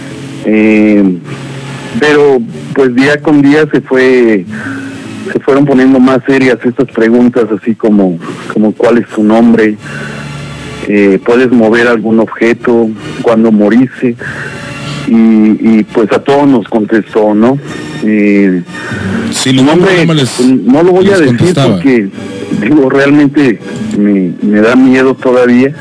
Eh, pero pues día con día se fue se fueron poniendo más serias estas preguntas, así como como cuál es tu nombre, eh, puedes mover algún objeto, cuándo moriste, y, y pues a todos nos contestó, ¿no? Eh, Sí, su nombre les, no lo voy a les decir contestaba. porque digo, realmente me, me da miedo todavía.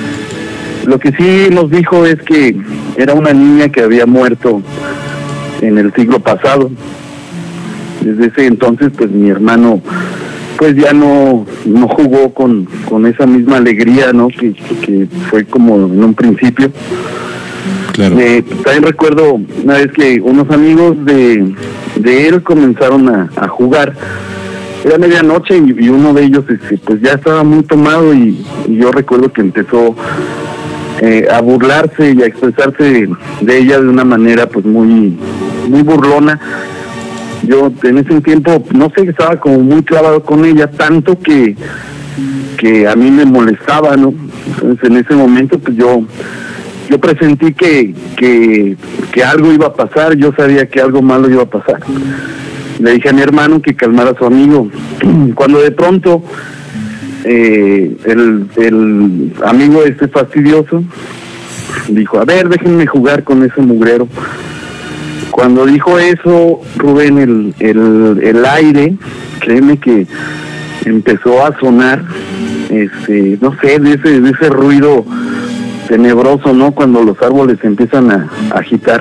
Lo que sí nos dijo es que era una niña que había muerto en el siglo pasado. Desde ese entonces, pues mi hermano pues ya no no jugó con, con esa misma alegría, ¿no? Que, que fue como en un principio. Claro. Eh, también recuerdo una vez que unos amigos de, de él comenzaron a, a jugar. Era medianoche y, y uno de ellos este, pues ya estaba muy tomado, y, y yo recuerdo que empezó eh, a burlarse y a expresarse de, de ella de una manera pues muy muy burlona. Yo en ese tiempo, no sé, estaba como muy clavado con ella, tanto que que a mí me molestaba, ¿no? Entonces en ese momento pues yo yo presentí que, que que algo iba a pasar, yo sabía que algo malo iba a pasar. Le dije a mi hermano que calmara a su amigo. Cuando de pronto eh, el, el amigo este fastidioso dijo, a ver, déjenme jugar con ese mugrero. Cuando dijo eso, Rubén, el, el, el aire, créeme que empezó a sonar, este, no sé, de ese, de ese ruido tenebroso, ¿no? Cuando los árboles empiezan a, a agitar.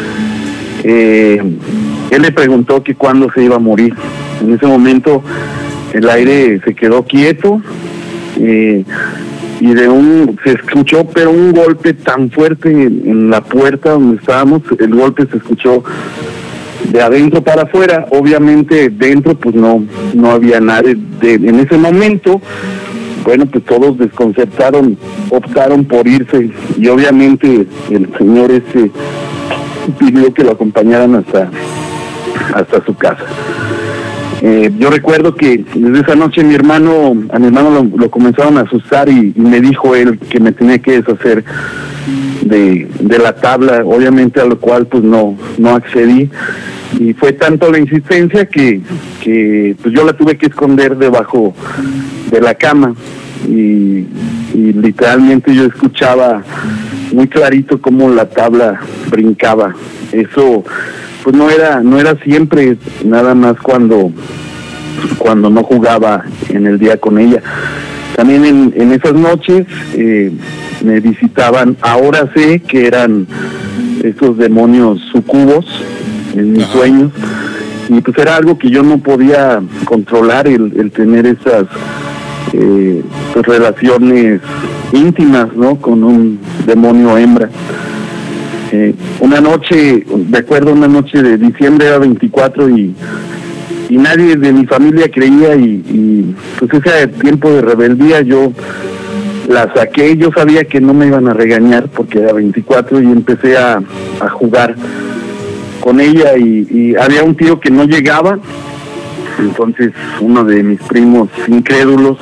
Eh, él le preguntó que cuándo se iba a morir. En ese momento el aire se quedó quieto, eh, y de un se escuchó pero un golpe tan fuerte en, en la puerta donde estábamos. El golpe se escuchó de adentro para afuera. Obviamente dentro pues no no había nadie. De, en ese momento, bueno, pues todos desconcertaron, optaron por irse, y obviamente el señor ese pidió que lo acompañaran hasta hasta su casa. Eh, yo recuerdo que desde esa noche mi hermano, a mi hermano lo, lo comenzaron a asustar, y, y me dijo él que me tenía que deshacer de, de la tabla, obviamente, a lo cual pues no, no accedí, y fue tanto la insistencia que, que pues yo la tuve que esconder debajo de la cama, y, y literalmente yo escuchaba muy clarito cómo la tabla brincaba. Eso pues no era no era siempre, nada más cuando cuando no jugaba en el día con ella. También en, en esas noches eh, me visitaban, ahora sé que eran esos demonios sucubos en mis sueños, y pues era algo que yo no podía controlar, el, el tener esas eh, pues, relaciones íntimas, ¿no? Con un demonio hembra. Eh, una noche, de acuerdo, una noche de diciembre, era veinticuatro, y, y nadie de mi familia creía, y, y pues ese tiempo de rebeldía yo la saqué. Yo sabía que no me iban a regañar porque era veinticuatro, y empecé a, a jugar con ella, y, y había un tío que no llegaba. Entonces uno de mis primos incrédulos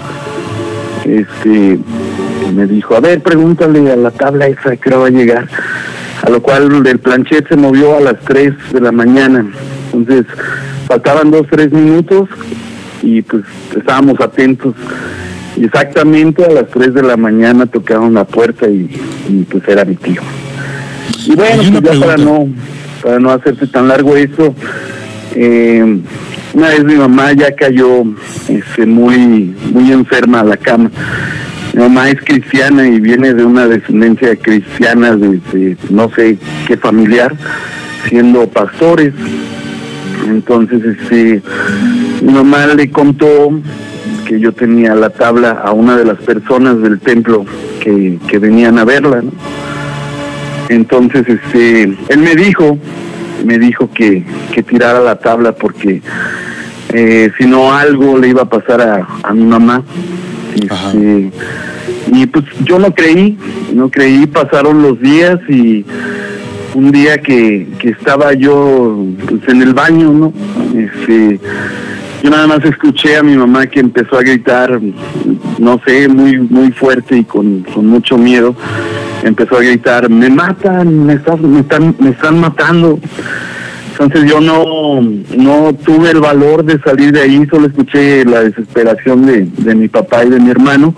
este me dijo, a ver, pregúntale a la tabla esa que va a llegar. A lo cual el planchet se movió a las tres de la mañana. Entonces faltaban dos, tres minutos, y pues estábamos atentos. Y exactamente a las tres de la mañana tocaron la puerta, y, y pues era mi tío. Y bueno, pues ya para no, para no hacerse tan largo eso, eh, una vez mi mamá ya cayó este, muy, muy enferma a la cama. Mi mamá es cristiana y viene de una descendencia cristiana de, de no sé qué familiar, siendo pastores. Entonces este mi mamá le contó que yo tenía la tabla a una de las personas del templo que, que venían a verla, ¿no? Entonces este él me dijo me dijo que, que tirara la tabla porque eh, si no algo le iba a pasar a, a mi mamá. Este, y pues yo no creí, no creí, pasaron los días, y un día que, que estaba yo pues, en el baño, ¿no? Este, yo nada más escuché a mi mamá que empezó a gritar, no sé, muy muy fuerte y con, con mucho miedo. Empezó a gritar, me matan, me, están, me, están, me están matando. Entonces yo no, no tuve el valor de salir de ahí, solo escuché la desesperación de, de mi papá y de mi hermano,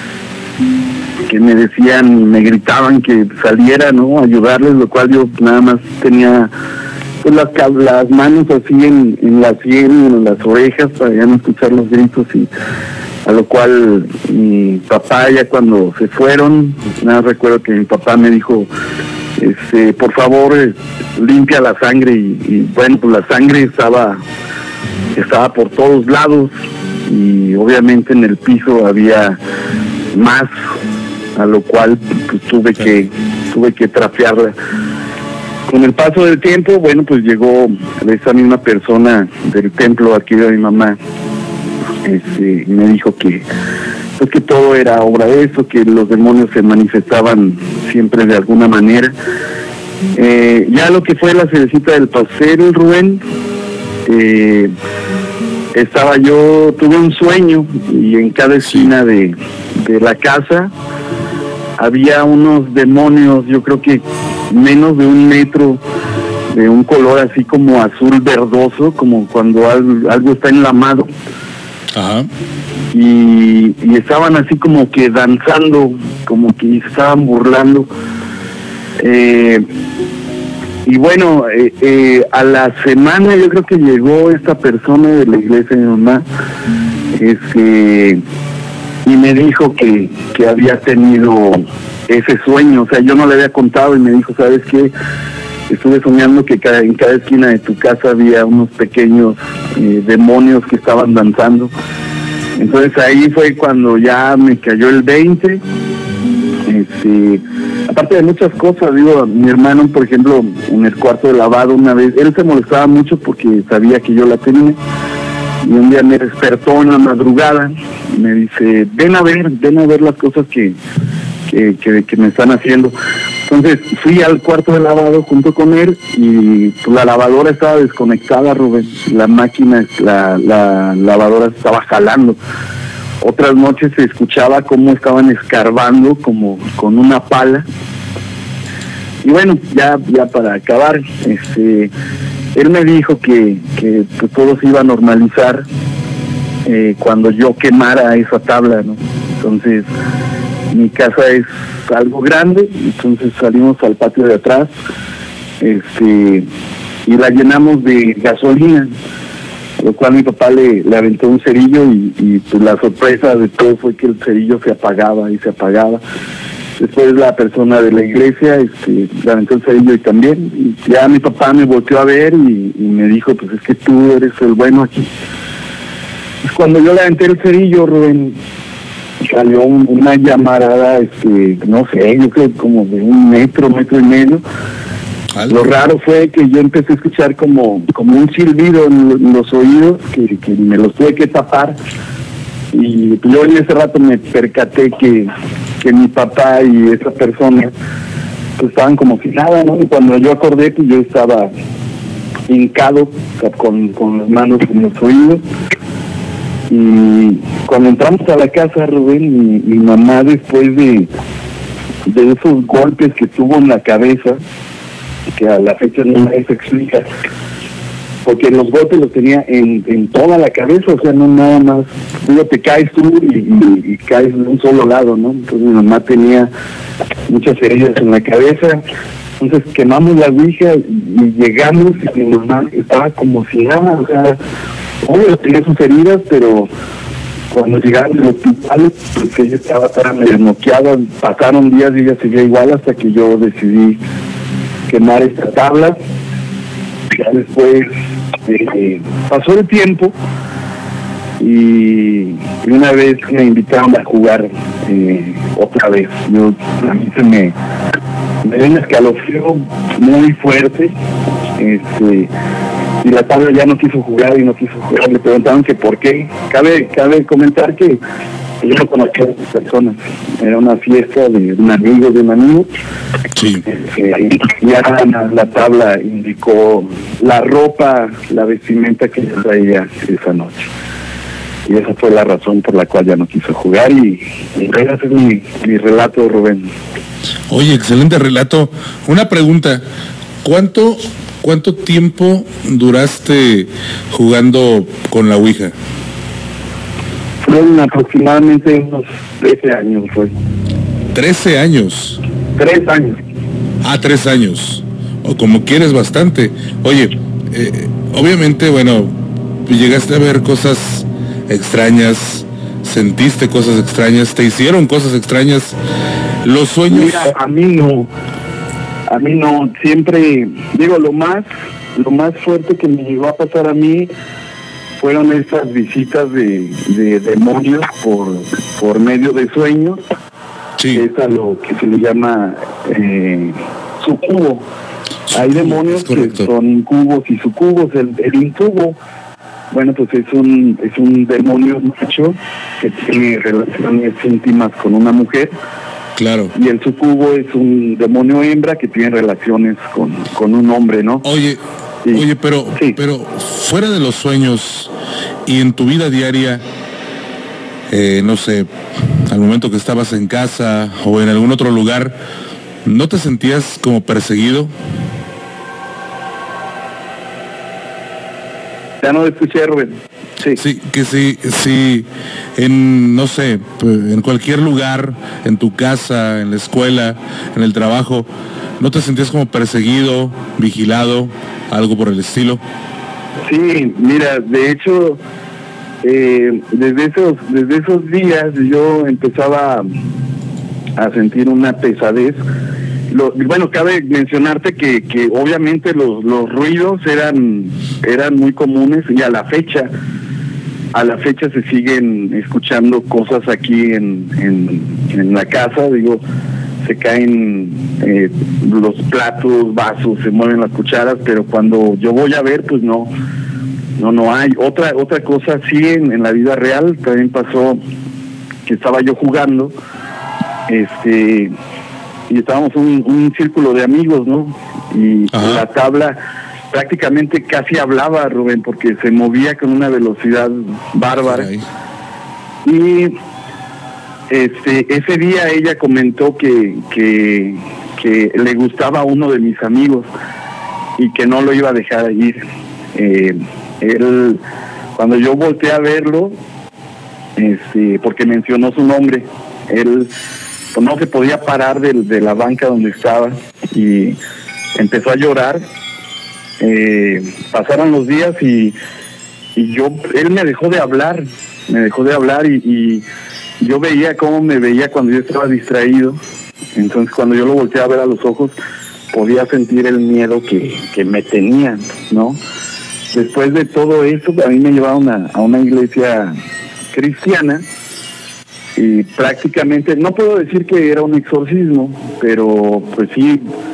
que me decían, me gritaban que saliera, ¿no?, a ayudarles, lo cual yo nada más tenía pues las, las manos así en, en la sien, en las orejas, para ya no escuchar los gritos, y a lo cual mi papá, ya cuando se fueron, nada, recuerdo que mi papá me dijo, este, por favor, eh, limpia la sangre, y, y bueno, pues la sangre estaba estaba por todos lados, y obviamente en el piso había más, a lo cual pues tuve que tuve que trapearla. Con el paso del tiempo, bueno, pues llegó esa misma persona del templo aquí de mi mamá, este, y me dijo que pues que todo era obra de eso, que los demonios se manifestaban siempre de alguna manera. Eh, ya lo que fue la cerecita del pastel, Rubén, eh, estaba yo, tuve un sueño, y en cada esquina de, de la casa había unos demonios, yo creo que menos de un metro, de un color así como azul verdoso, como cuando algo, algo está enlamado. Ajá. Y, y estaban así como que danzando, como que estaban burlando. Eh, y bueno, eh, eh, a la semana yo creo que llegó esta persona de la iglesia de mi mamá, este, y me dijo que, que había tenido ese sueño. O sea, yo no le había contado, y me dijo, ¿sabes qué? Estuve soñando que cada, en cada esquina de tu casa había unos pequeños eh, demonios que estaban danzando. Entonces ahí fue cuando ya me cayó el veinte. Este, aparte de muchas cosas, digo, mi hermano, por ejemplo, en el cuarto de lavado una vez, él se molestaba mucho porque sabía que yo la tenía, y un día me despertó en la madrugada, me dice, ven a ver, ven a ver las cosas que, que, que, que me están haciendo. Entonces fui al cuarto de lavado junto con él, y pues, la lavadora estaba desconectada, Rubén, la máquina, la, la lavadora estaba jalando. Otras noches se escuchaba cómo estaban escarbando como con una pala. Y bueno, ya ya para acabar, este, él me dijo que, que pues, todo se iba a normalizar eh, cuando yo quemara esa tabla, ¿no? Entonces, mi casa es algo grande, entonces salimos al patio de atrás, este, y la llenamos de gasolina, lo cual mi papá le, le aventó un cerillo, y, y pues la sorpresa de todo fue que el cerillo se apagaba y se apagaba. Después la persona de la iglesia este, le aventó el cerillo, y también, y ya mi papá me volteó a ver, y, y me dijo, pues es que tú eres el bueno aquí. Pues cuando yo le aventé el cerillo, Rubén, salió un, una llamarada, este, no sé, yo creo como de un metro, metro y medio, Lo raro fue que yo empecé a escuchar como, como un silbido en los oídos, que, que me los tuve que tapar. Y yo en ese rato me percaté que, que mi papá y esa persona pues, estaban como si nada, ¿no? Y cuando yo acordé, pues yo estaba hincado con, con las manos en los oídos. Y cuando entramos a la casa, Rubén, mi, mi mamá, después de, de esos golpes que tuvo en la cabeza, que a la fecha no me se explica, porque los golpes los tenía en, en toda la cabeza, o sea, no nada más, digo, te caes tú y, y, y caes de un solo lado, ¿no? Entonces mi mamá tenía muchas heridas en la cabeza. Entonces quemamos la ouija y llegamos y mi mamá estaba como si nada, o sea, obvio tenía sus heridas, pero cuando llegaron al hospital, pues ella estaba tan medio noqueada, pasaron días y ella seguía igual hasta que yo decidí quemar esta tabla. Ya después eh, pasó el tiempo y, y una vez me invitaron a jugar eh, otra vez. Yo, a mí se me, me dio un escalofrío muy fuerte, este, y la tabla ya no quiso jugar y no quiso jugar. Le preguntaron que por qué. Cabe, cabe comentar que yo no conocía a esas personas. Era una fiesta de un amigo de un amigo. Sí. Eh, y ya la, la tabla indicó la ropa, la vestimenta que yo traía esa noche. Y esa fue la razón por la cual ya no quiso jugar. Y, y ese es mi, mi relato, Rubén. Oye, excelente relato. Una pregunta. ¿Cuánto, cuánto tiempo duraste jugando con la ouija? Fueron aproximadamente unos trece años, fue. ¿trece años? Tres años. Ah, tres años. O como quieres bastante. Oye, eh, obviamente, bueno, llegaste a ver cosas extrañas, sentiste cosas extrañas, te hicieron cosas extrañas. Los sueños... Mira, a mí no. A mí no. Siempre, digo, lo más, lo más fuerte que me llegó a pasar a mí fueron esas visitas de, de demonios por, por medio de sueños. Sí. Es a lo que se le llama eh, sucubo. Hay demonios que son incubos y sucubos. El, el incubo, bueno, pues es un es un demonio macho que tiene relaciones íntimas con una mujer. Claro. Y el sucubo es un demonio hembra que tiene relaciones con, con un hombre, ¿no? Oye, sí. Oye, pero, sí. pero fuera de los sueños y en tu vida diaria, eh, no sé, al momento que estabas en casa o en algún otro lugar, ¿no te sentías como perseguido? Ya no escuché, Rubén. Sí. Sí, que si, si en, no sé, en cualquier lugar, en tu casa, en la escuela, en el trabajo, ¿no te sentías como perseguido, vigilado, algo por el estilo? Sí, mira, de hecho, eh, desde esos, desde esos días yo empezaba a sentir una pesadez. Lo, bueno, cabe mencionarte que, que obviamente los, los ruidos eran, eran muy comunes y a la fecha, a la fecha se siguen escuchando cosas aquí en, en, en la casa, digo, se caen eh, los platos, vasos, se mueven las cucharas, pero cuando yo voy a ver, pues no, no, no hay. Otra, otra cosa sí en, en la vida real también pasó que estaba yo jugando, este, y estábamos un, un círculo de amigos, ¿no? Y Ajá. la tabla prácticamente casi hablaba, Rubén, porque se movía con una velocidad bárbara. Ay. Y este ese día ella comentó que, que, que le gustaba a uno de mis amigos y que no lo iba a dejar ir. Eh, él, cuando yo volteé a verlo, este, porque mencionó su nombre, él pues, no se podía parar de, de la banca donde estaba y empezó a llorar. Eh, pasaron los días y, y yo, él me dejó de hablar, me dejó de hablar y, y yo veía cómo me veía cuando yo estaba distraído. Entonces cuando yo lo volteé a ver a los ojos, podía sentir el miedo que, que me tenían, ¿no? Después de todo eso, a mí me llevaron a, a una iglesia cristiana y prácticamente, no puedo decir que era un exorcismo, pero pues sí,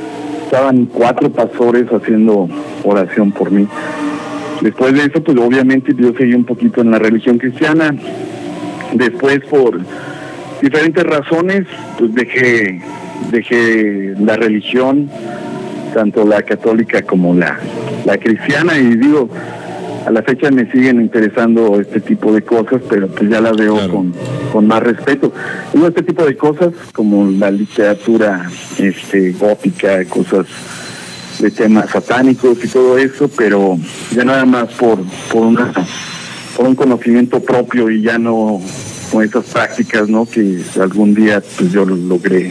estaban cuatro pastores haciendo oración por mí. Después de eso, pues obviamente yo seguí un poquito en la religión cristiana. Después, por diferentes razones, pues dejé, dejé la religión, tanto la católica como la, la cristiana, y digo, a la fecha me siguen interesando este tipo de cosas, pero pues ya las veo claro. con, con más respeto. Digo, este tipo de cosas, como la literatura este, gótica, cosas de temas satánicos y todo eso, pero ya nada más por, por, una, por un conocimiento propio y ya no con esas prácticas, ¿no? Que algún día pues yo lo logré,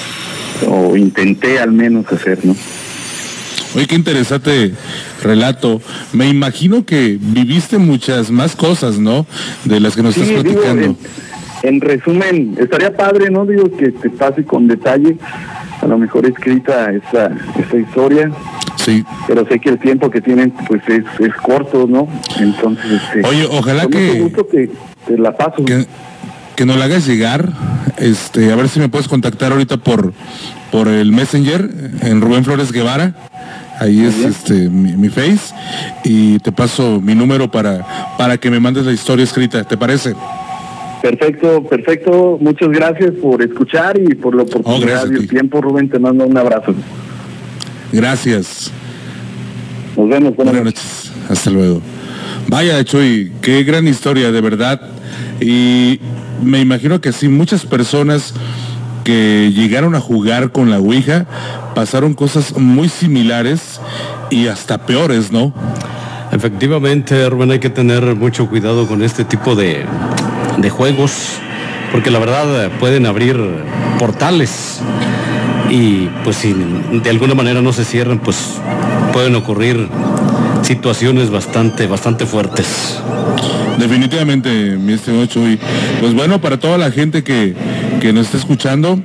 o intenté al menos hacer, ¿no? Oye, qué interesante relato. Me imagino que viviste muchas más cosas, ¿no? De las que nos sí, estás platicando. Digo, en, en resumen, estaría padre, ¿no? Digo, que te pase con detalle, a lo mejor escrita esta, esta historia. Sí. Pero sé que el tiempo que tienen, pues, es, es corto, ¿no? Entonces, este... Oye, ojalá con que... mucho gusto que te la paso. Que, que nos la hagas llegar, este, a ver si me puedes contactar ahorita por, por el Messenger, en Rubén Flores Guevara. Ahí es este mi, mi face, y te paso mi número para, para que me mandes la historia escrita, ¿te parece? Perfecto, perfecto. Muchas gracias por escuchar y por la oportunidad oh, y el tiempo, Rubén. Te mando un abrazo. Gracias. Nos vemos. Buenas, buenas noches. noches. Hasta luego. Vaya, Chuy, qué gran historia, de verdad. Y me imagino que sí, muchas personas que llegaron a jugar con la Ouija pasaron cosas muy similares y hasta peores, ¿no? Efectivamente, Rubén, hay que tener mucho cuidado con este tipo de, de juegos, porque la verdad pueden abrir portales y pues si de alguna manera no se cierran, pues pueden ocurrir situaciones bastante, bastante fuertes. Definitivamente, mi estimado Chuy. Pues bueno, para toda la gente que, que nos está escuchando,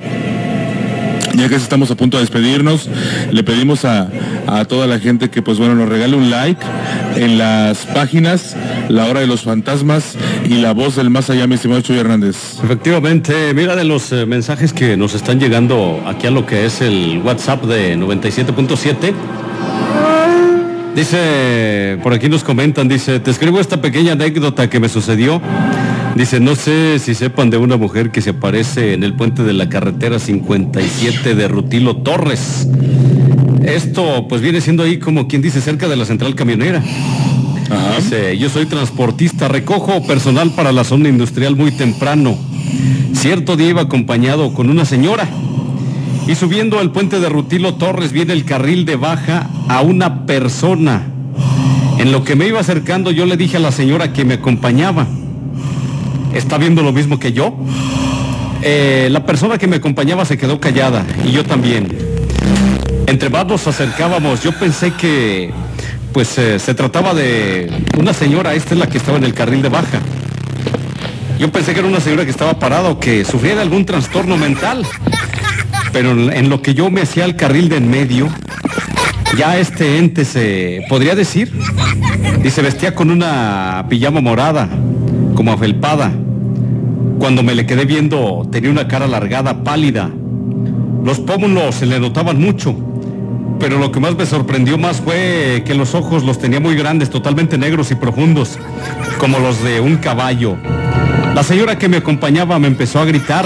ya que estamos a punto de despedirnos, le pedimos a, a toda la gente que pues bueno nos regale un like en las páginas La Hora de los Fantasmas y La Voz del Más Allá, mi estimado Chuy Hernández. Efectivamente, mira de los eh, mensajes que nos están llegando aquí a lo que es el WhatsApp de noventa y siete punto siete. Dice, por aquí nos comentan, dice, te escribo esta pequeña anécdota que me sucedió. Dice, no sé si sepan de una mujer que se aparece en el puente de la carretera cincuenta y siete de Rutilo Torres. Esto pues viene siendo ahí como quien dice cerca de la central camionera. Ajá. Dice, yo soy transportista, recojo personal para la zona industrial muy temprano. Cierto día iba acompañado con una señora. Y subiendo al puente de Rutilo Torres viene el carril de baja a una persona. En lo que me iba acercando yo le dije a la señora que me acompañaba, ¿está viendo lo mismo que yo? Eh, la persona que me acompañaba se quedó callada y yo también. Entre más nos acercábamos, yo pensé que pues eh, se trataba de una señora, esta es la que estaba en el carril de baja. Yo pensé que era una señora que estaba parada o que sufría de algún trastorno mental. Pero en lo que yo me hacía al carril de en medio, ya este ente se podría decir, y se vestía con una pijama morada, como afelpada. Cuando me le quedé viendo, tenía una cara alargada, pálida. Los pómulos se le notaban mucho, pero lo que más me sorprendió más fue que los ojos los tenía muy grandes, totalmente negros y profundos, como los de un caballo. La señora que me acompañaba me empezó a gritar.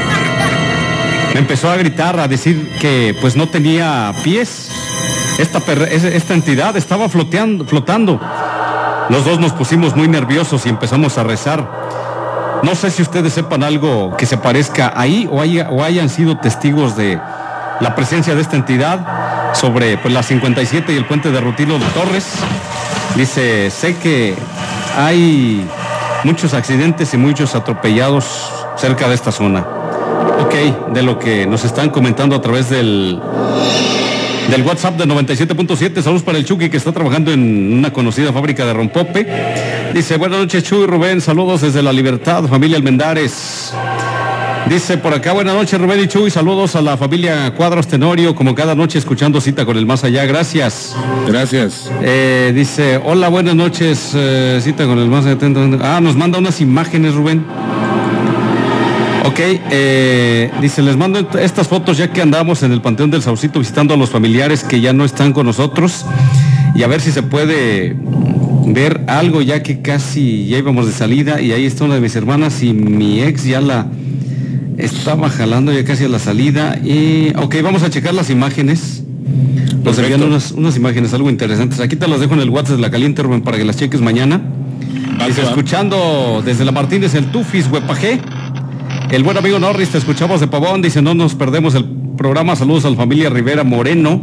Me empezó a gritar, a decir que pues no tenía pies. Esta, esta entidad estaba floteando, flotando. Los dos nos pusimos muy nerviosos y empezamos a rezar. No sé si ustedes sepan algo que se parezca ahí o, haya, o hayan sido testigos de la presencia de esta entidad sobre pues, la cincuenta y siete y el puente de Rutilo de Torres. Dice, sé que hay muchos accidentes y muchos atropellados cerca de esta zona. Ok, de lo que nos están comentando a través del, del WhatsApp de noventa y siete punto siete. Saludos para el Chucky que está trabajando en una conocida fábrica de rompope. Dice, buenas noches Chuy, Rubén, saludos desde La Libertad, familia Almendares. Dice por acá, buenas noches Rubén y Chuy, saludos a la familia Cuadros Tenorio, como cada noche escuchando Cita con el Más Allá, gracias. Gracias. Eh, dice, hola, buenas noches, eh, Cita con el Más Allá. Ah, nos manda unas imágenes, Rubén. Ok, eh, dice, les mando estas fotos ya que andamos en el Panteón del Saucito visitando a los familiares que ya no están con nosotros y a ver si se puede ver algo ya que casi ya íbamos de salida y ahí está una de mis hermanas y mi ex ya la estaba jalando ya casi a la salida y ok, vamos a checar las imágenes. Nos envían unas, unas imágenes algo interesantes. Aquí te las dejo en el WhatsApp de La Caliente, Rubén, para que las cheques mañana. Dice, escuchando desde la Martínez el Tufis, Huepajé. El buen amigo Norris, te escuchamos de Pavón. Dice, no nos perdemos el programa. Saludos a la familia Rivera Moreno.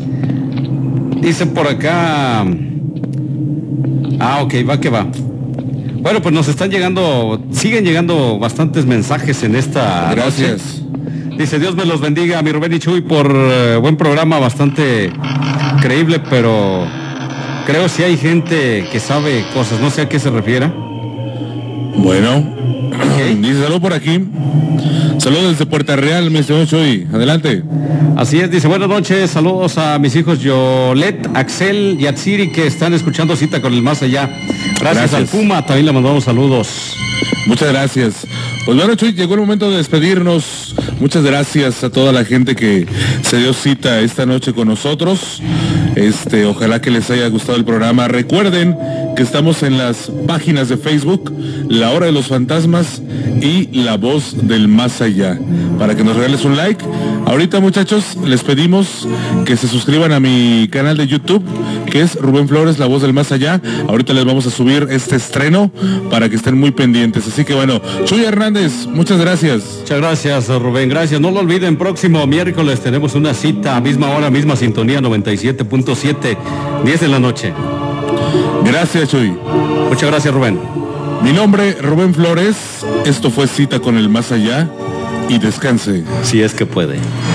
Dice por acá... Ah, ok, va que va. Bueno, pues nos están llegando, siguen llegando bastantes mensajes en esta Gracias. noche. Dice, Dios me los bendiga a mi Rubén y Chuy por uh, buen programa, bastante creíble, pero creo si hay gente que sabe cosas, no sé a qué se refiera. Bueno, Okay. Dice, salud por aquí. Saludos desde Puerta Real, mi estimado Chuy. Adelante. Así es, dice, buenas noches, saludos a mis hijos Yolet, Axel y Atsiri que están escuchando Cita con el Más Allá. Gracias, gracias. Al Puma, también le mandamos saludos. Muchas gracias. Pues bueno, Chuy, llegó el momento de despedirnos. Muchas gracias a toda la gente que se dio cita esta noche con nosotros. Este, ojalá que les haya gustado el programa. Recuerden que estamos en las páginas de Facebook, La Hora de los Fantasmas y La Voz del Más Allá, para que nos regales un like. Ahorita, muchachos, les pedimos que se suscriban a mi canal de YouTube, que es Rubén Flores, La Voz del Más Allá. Ahorita les vamos a subir este estreno para que estén muy pendientes. Así que bueno, Chuy Hernández, muchas gracias. Muchas gracias, Rubén, gracias. No lo olviden, próximo miércoles tenemos una cita a misma hora, misma sintonía, noventa y siete punto siete, diez de la noche. Gracias, Chuy. Muchas gracias, Rubén. Mi nombre, Rubén Flores. Esto fue Cita con el Más Allá. Y descanse. Si es que puede.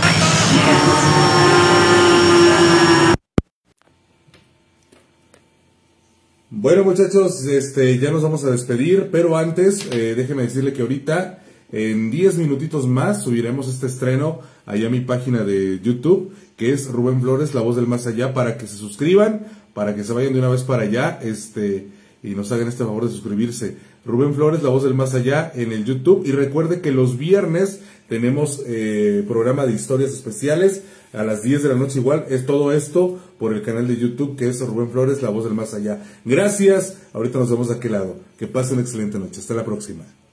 Bueno, muchachos, este, ya nos vamos a despedir, pero antes, eh, déjenme decirle que ahorita, en diez minutitos más, subiremos este estreno allá a mi página de YouTube, que es Rubén Flores, La Voz del Más Allá, para que se suscriban, para que se vayan de una vez para allá, este, y nos hagan este favor de suscribirse. Rubén Flores, La Voz del Más Allá, en el YouTube, y recuerde que los viernes tenemos eh, programa de historias especiales, a las diez de la noche igual, es todo esto por el canal de YouTube que es Rubén Flores, La Voz del Más Allá. Gracias, ahorita nos vemos de aquel lado. Que pasen una excelente noche, hasta la próxima.